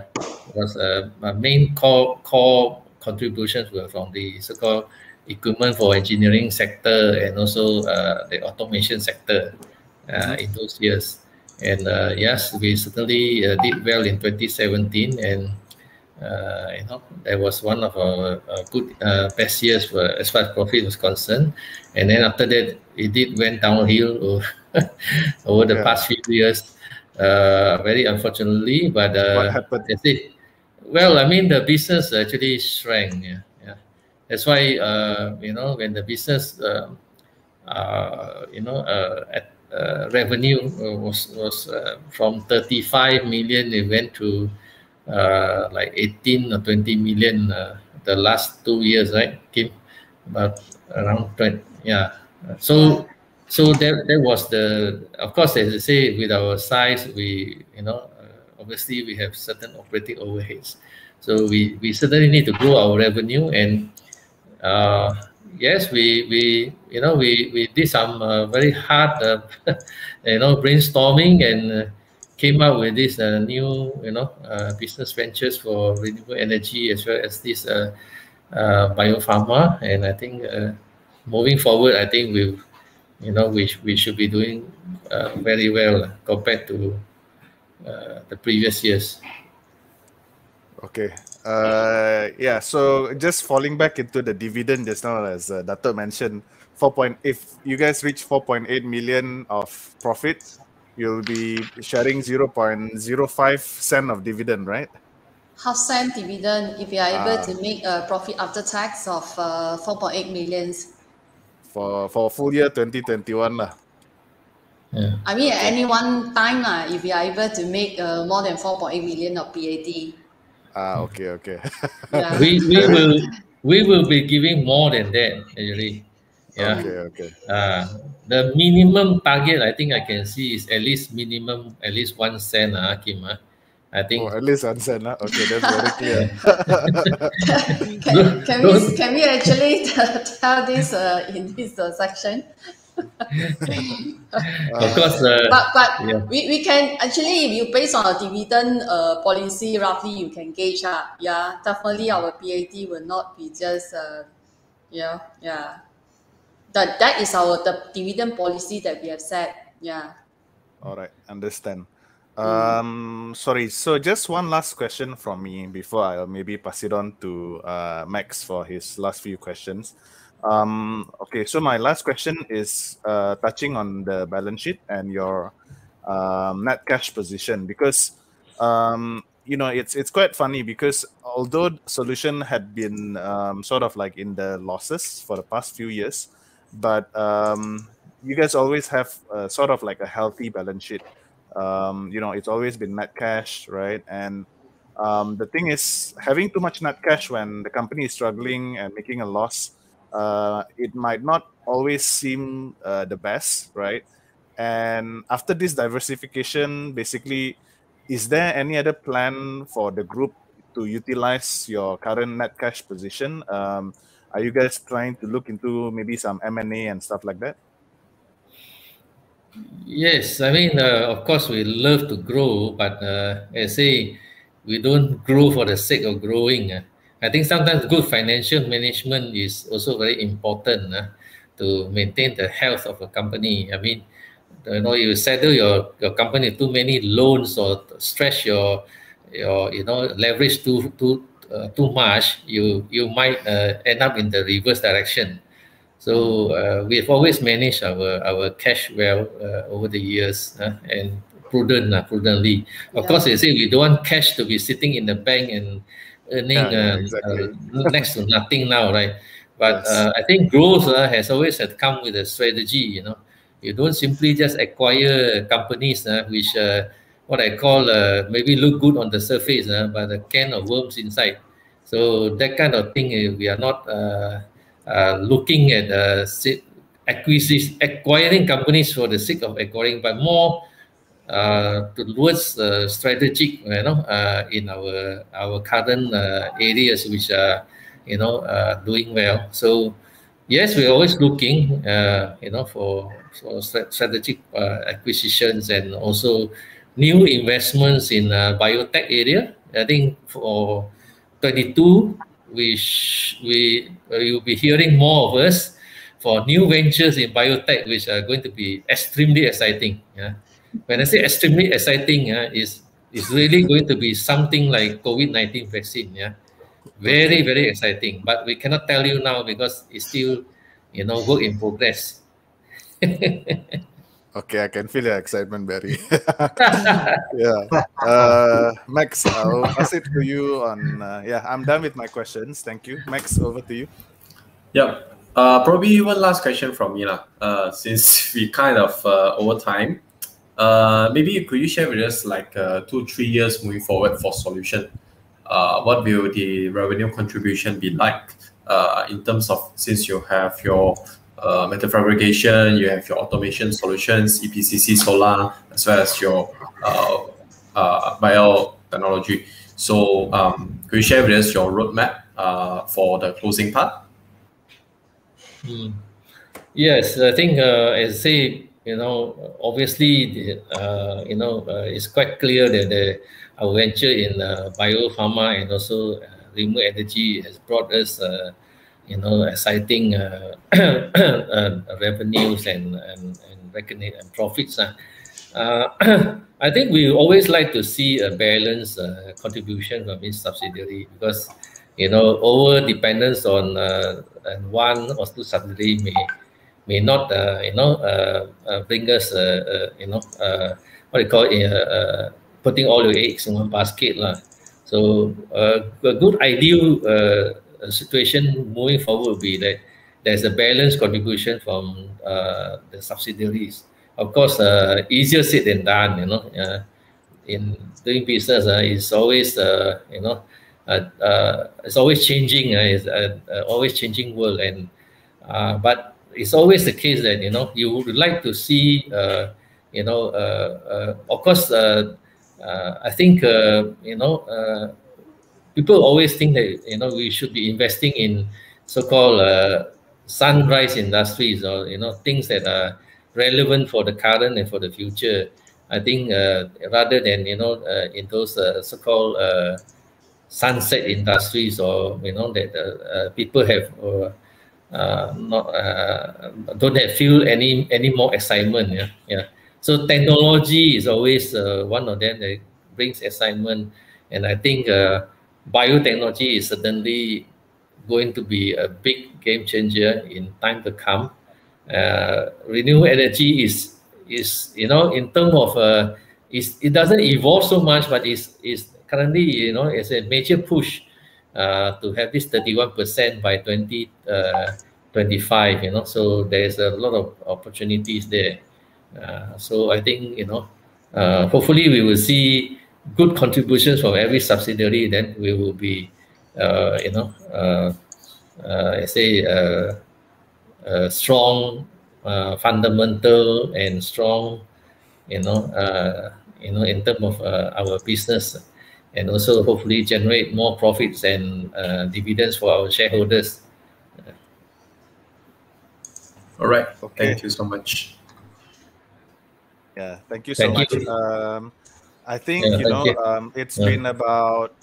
main core contributions were from the so-called equipment for engineering sector and also the automation sector in those years. And yes, we certainly did well in 2017, and that was one of our good best years as far as profit was concerned. And then after that, it went downhill over the past few years, very unfortunately. But what happened? Well, I mean, the business actually shrank. Yeah. That's why when the business revenue was from 35 million, it went to like 18 or 20 million the last 2 years, right, Kim? But around 20. Yeah. So that was the, of course, as I say, with our size, we, obviously we have certain operating overheads. So we certainly need to grow our revenue, and yes, we did some very hard brainstorming, and came up with this new business ventures for renewable energy, as well as this biopharma. And I think moving forward, I think we should be doing very well compared to the previous years. Okay. Yeah. So just falling back into the dividend just now, as Dato mentioned, if you guys reach 4.8 million of profit, you'll be sharing 0.05 cent of dividend, right? Half cent dividend if you are able to make a profit after tax of 4.8 millions. For full year 2021 lah. Yeah. I mean, at any one time, if you are able to make more than 4.8 million of PAT. Okay. Yeah. we will be giving more than that, actually. Yeah. Okay. The minimum target I think I can see is at least 1 cent, Kim. I think. At least 1 cent. Okay, that's very clear. Can we actually tell this in this section? Of course, but yeah. we can actually, if you based on a dividend policy, roughly you can gauge. Yeah, definitely our PAT will not be just that is the dividend policy that we have set. Yeah. All right, understand. Sorry, so just one last question from me before I'll maybe pass it on to Max for his last few questions. Okay, so my last question is touching on the balance sheet and your net cash position, because it's quite funny, because although Solution had been sort of like in the losses for the past few years, but you guys always have sort of like a healthy balance sheet. It's always been net cash, right? And the thing is, having too much net cash when the company is struggling and making a loss, it might not always seem the best, right? And after this diversification, basically, is there any other plan for the group to utilize your current net cash position? Are you guys trying to look into maybe some M&A and stuff like that? Yes, I mean, of course, we love to grow, but as I say, we don't grow for the sake of growing. I think sometimes good financial management is also very important to maintain the health of a company. I mean, you settle your company too many loans, or stretch your leverage too much, you might end up in the reverse direction. So we've always managed our cash well over the years, and prudently. Of course, they say we don't want cash to be sitting in the bank and earning exactly. next to nothing now, right? But I think growth has always come with a strategy. You don't simply just acquire companies which what I call maybe look good on the surface, but a can of worms inside. So that kind of thing, we are not looking at acquiring companies for the sake of acquiring, but more towards strategic, in our current areas which are, doing well. So yes, we're always looking, for strategic acquisitions, and also new investments in biotech area. I think for 22, you'll be hearing more of us for new ventures in biotech, which are going to be extremely exciting. Yeah. When I say extremely exciting, is really going to be something like COVID-19 vaccine. Yeah. Very, very exciting. But we cannot tell you now because it's still, work in progress. Okay, I can feel your excitement, Barry. Yeah. Max, I'll pass it to you on... I'm done with my questions. Thank you. Max, over to you. Yeah. Probably one last question from me. Since we kind of over time, maybe could you share with us like 2-3 years moving forward for Solution? What will the revenue contribution be like in terms of, since you have your metal fabrication, you have your automation solutions, EPCC solar, as well as your biotechnology. So could you share with us your roadmap for the closing part? Yes, I think as I say, obviously, it's quite clear that our venture in biopharma and also renewable energy has brought us, exciting revenues and recognition and profits. I think we always like to see a balanced contribution from each subsidiary, because over dependence on one or two subsidiary may not bring us what you call it, putting all your eggs in one basket lah. So a good ideal situation moving forward will be that there's a balanced contribution from the subsidiaries. Of course, easier said than done. In doing business, it's always it's always changing. It's always changing world, and but it's always the case that you would like to see of course I think people always think that we should be investing in so-called sunrise industries, or things that are relevant for the current and for the future. I think rather than in those so-called sunset industries, or that people have don't have feel any more excitement. So technology is always one of them that brings excitement, and I think biotechnology is certainly going to be a big game changer in time to come. Renewable energy is in terms of it doesn't evolve so much, but is currently it's a major push to have this 31% by 2025. So there's a lot of opportunities there. So I think hopefully we will see good contributions from every subsidiary. Then we will be strong fundamental and strong in terms of our business, and also hopefully generate more profits and dividends for our shareholders. All right. Okay. Thank you so much. Yeah, thank you so much. I think it's been about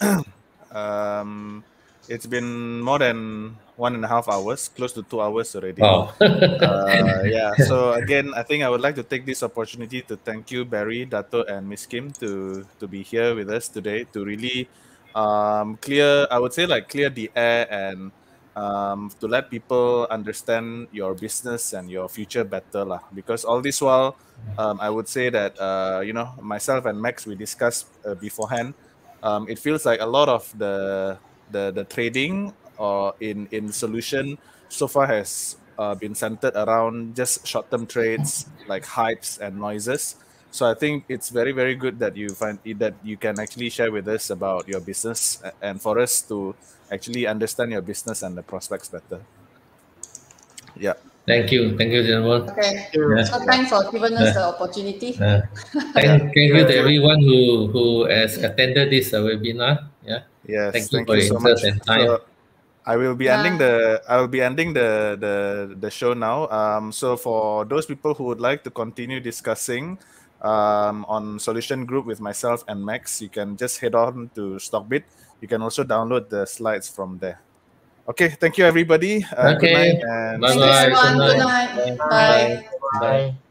it's been more than 1.5 hours, close to 2 hours already. Wow. Yeah. So again, I think I would like to take this opportunity to thank you, Barry, Dato, and Miss Kim, to be here with us today to really clear the air and to let people understand your business and your future better lah. Because all this while, I would say that myself and Max, we discussed beforehand. It feels like a lot of the trading or in solution so far has been centered around just short-term trades, like hypes and noises. So I think it's very, very good that you can actually share with us about your business, and for us to actually understand your business and the prospects better. Yeah. Thank you, gentlemen. Okay. So thanks for giving us the opportunity. Thank you to everyone who has attended this webinar. Yeah. Yes. Thank you for your so interest much. and time. So I will be ending the show now. So for those people who would like to continue discussing on Solution Group with myself and Max, you can just head on to Stockbit. You can also download the slides from there. Okay, thank you everybody. Okay. Good night and Thank you everyone. Good night. Bye. Bye.